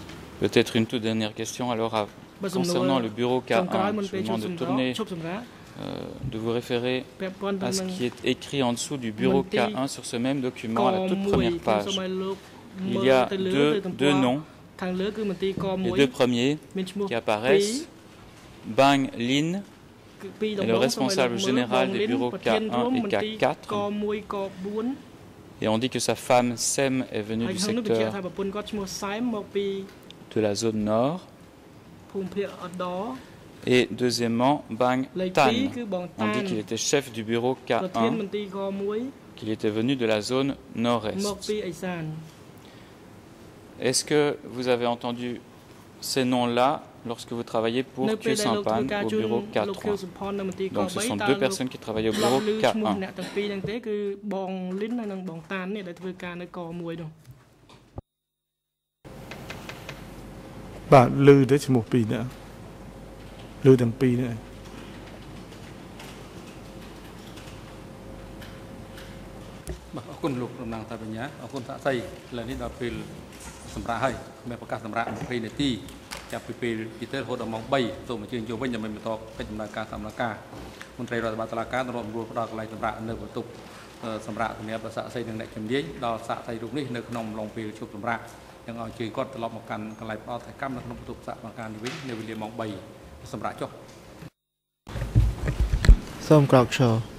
Peut-être une toute dernière question alors à, concernant le bureau K un. Je vous demande de tourner euh, de vous référer à ce qui est écrit en dessous du bureau K un sur ce même document à la toute première page. Il y a deux, deux noms, les deux premiers qui apparaissent, Bang Lin, est le responsable général des bureaux K un et K quatre. Et on dit que sa femme Sem est venue du secteur de la zone nord. Et deuxièmement, Bang Tan, on dit qu'il était chef du bureau K un, qu'il était venu de la zone nord-est. Est-ce que vous avez entendu ces noms-là lorsque vous travaillez pour Khieu Samphan au bureau K trois? Donc ce sont deux personnes qui travaillent au bureau K un. Bah, lư đấy chỉ một pi nữa, lư từng pi nữa. បាទអរគុណលោកតំណាងតាបញ្ញាអរគុណសាក់សីឥឡូវនេះដល់ពេលសម្រាប់ហើយមានប្រកាសសម្រាប់20នាទីចាប់ពីពេលទីទៅរហូតដល់ម៉ោង3សូមអញ្ជើញចូលវិញដើម្បីបន្តកិច្ចដំណើរការសម្រាប់ការមន្ត្រីរដ្ឋបាលតុលាការនឹងរួមរួមផ្ដល់កន្លែងសម្រាប់នៅបន្ទប់សម្រាប់សម្រាប់សាក់សីនិងអ្នកជំនាញដល់សាក់សីរូបនេះនៅក្នុងអំឡុងពេលជប់សម្រាប់នឹងឲ្យជួយគាត់ត្រឡប់មកកាន់កន្លែងផ្ដល់ថែកម្មនៅក្នុងបន្ទប់សាក់បង្ការនេះវិញនៅវេលាម៉ោង3សម្រាប់ចុះសូមក្រោកឈរ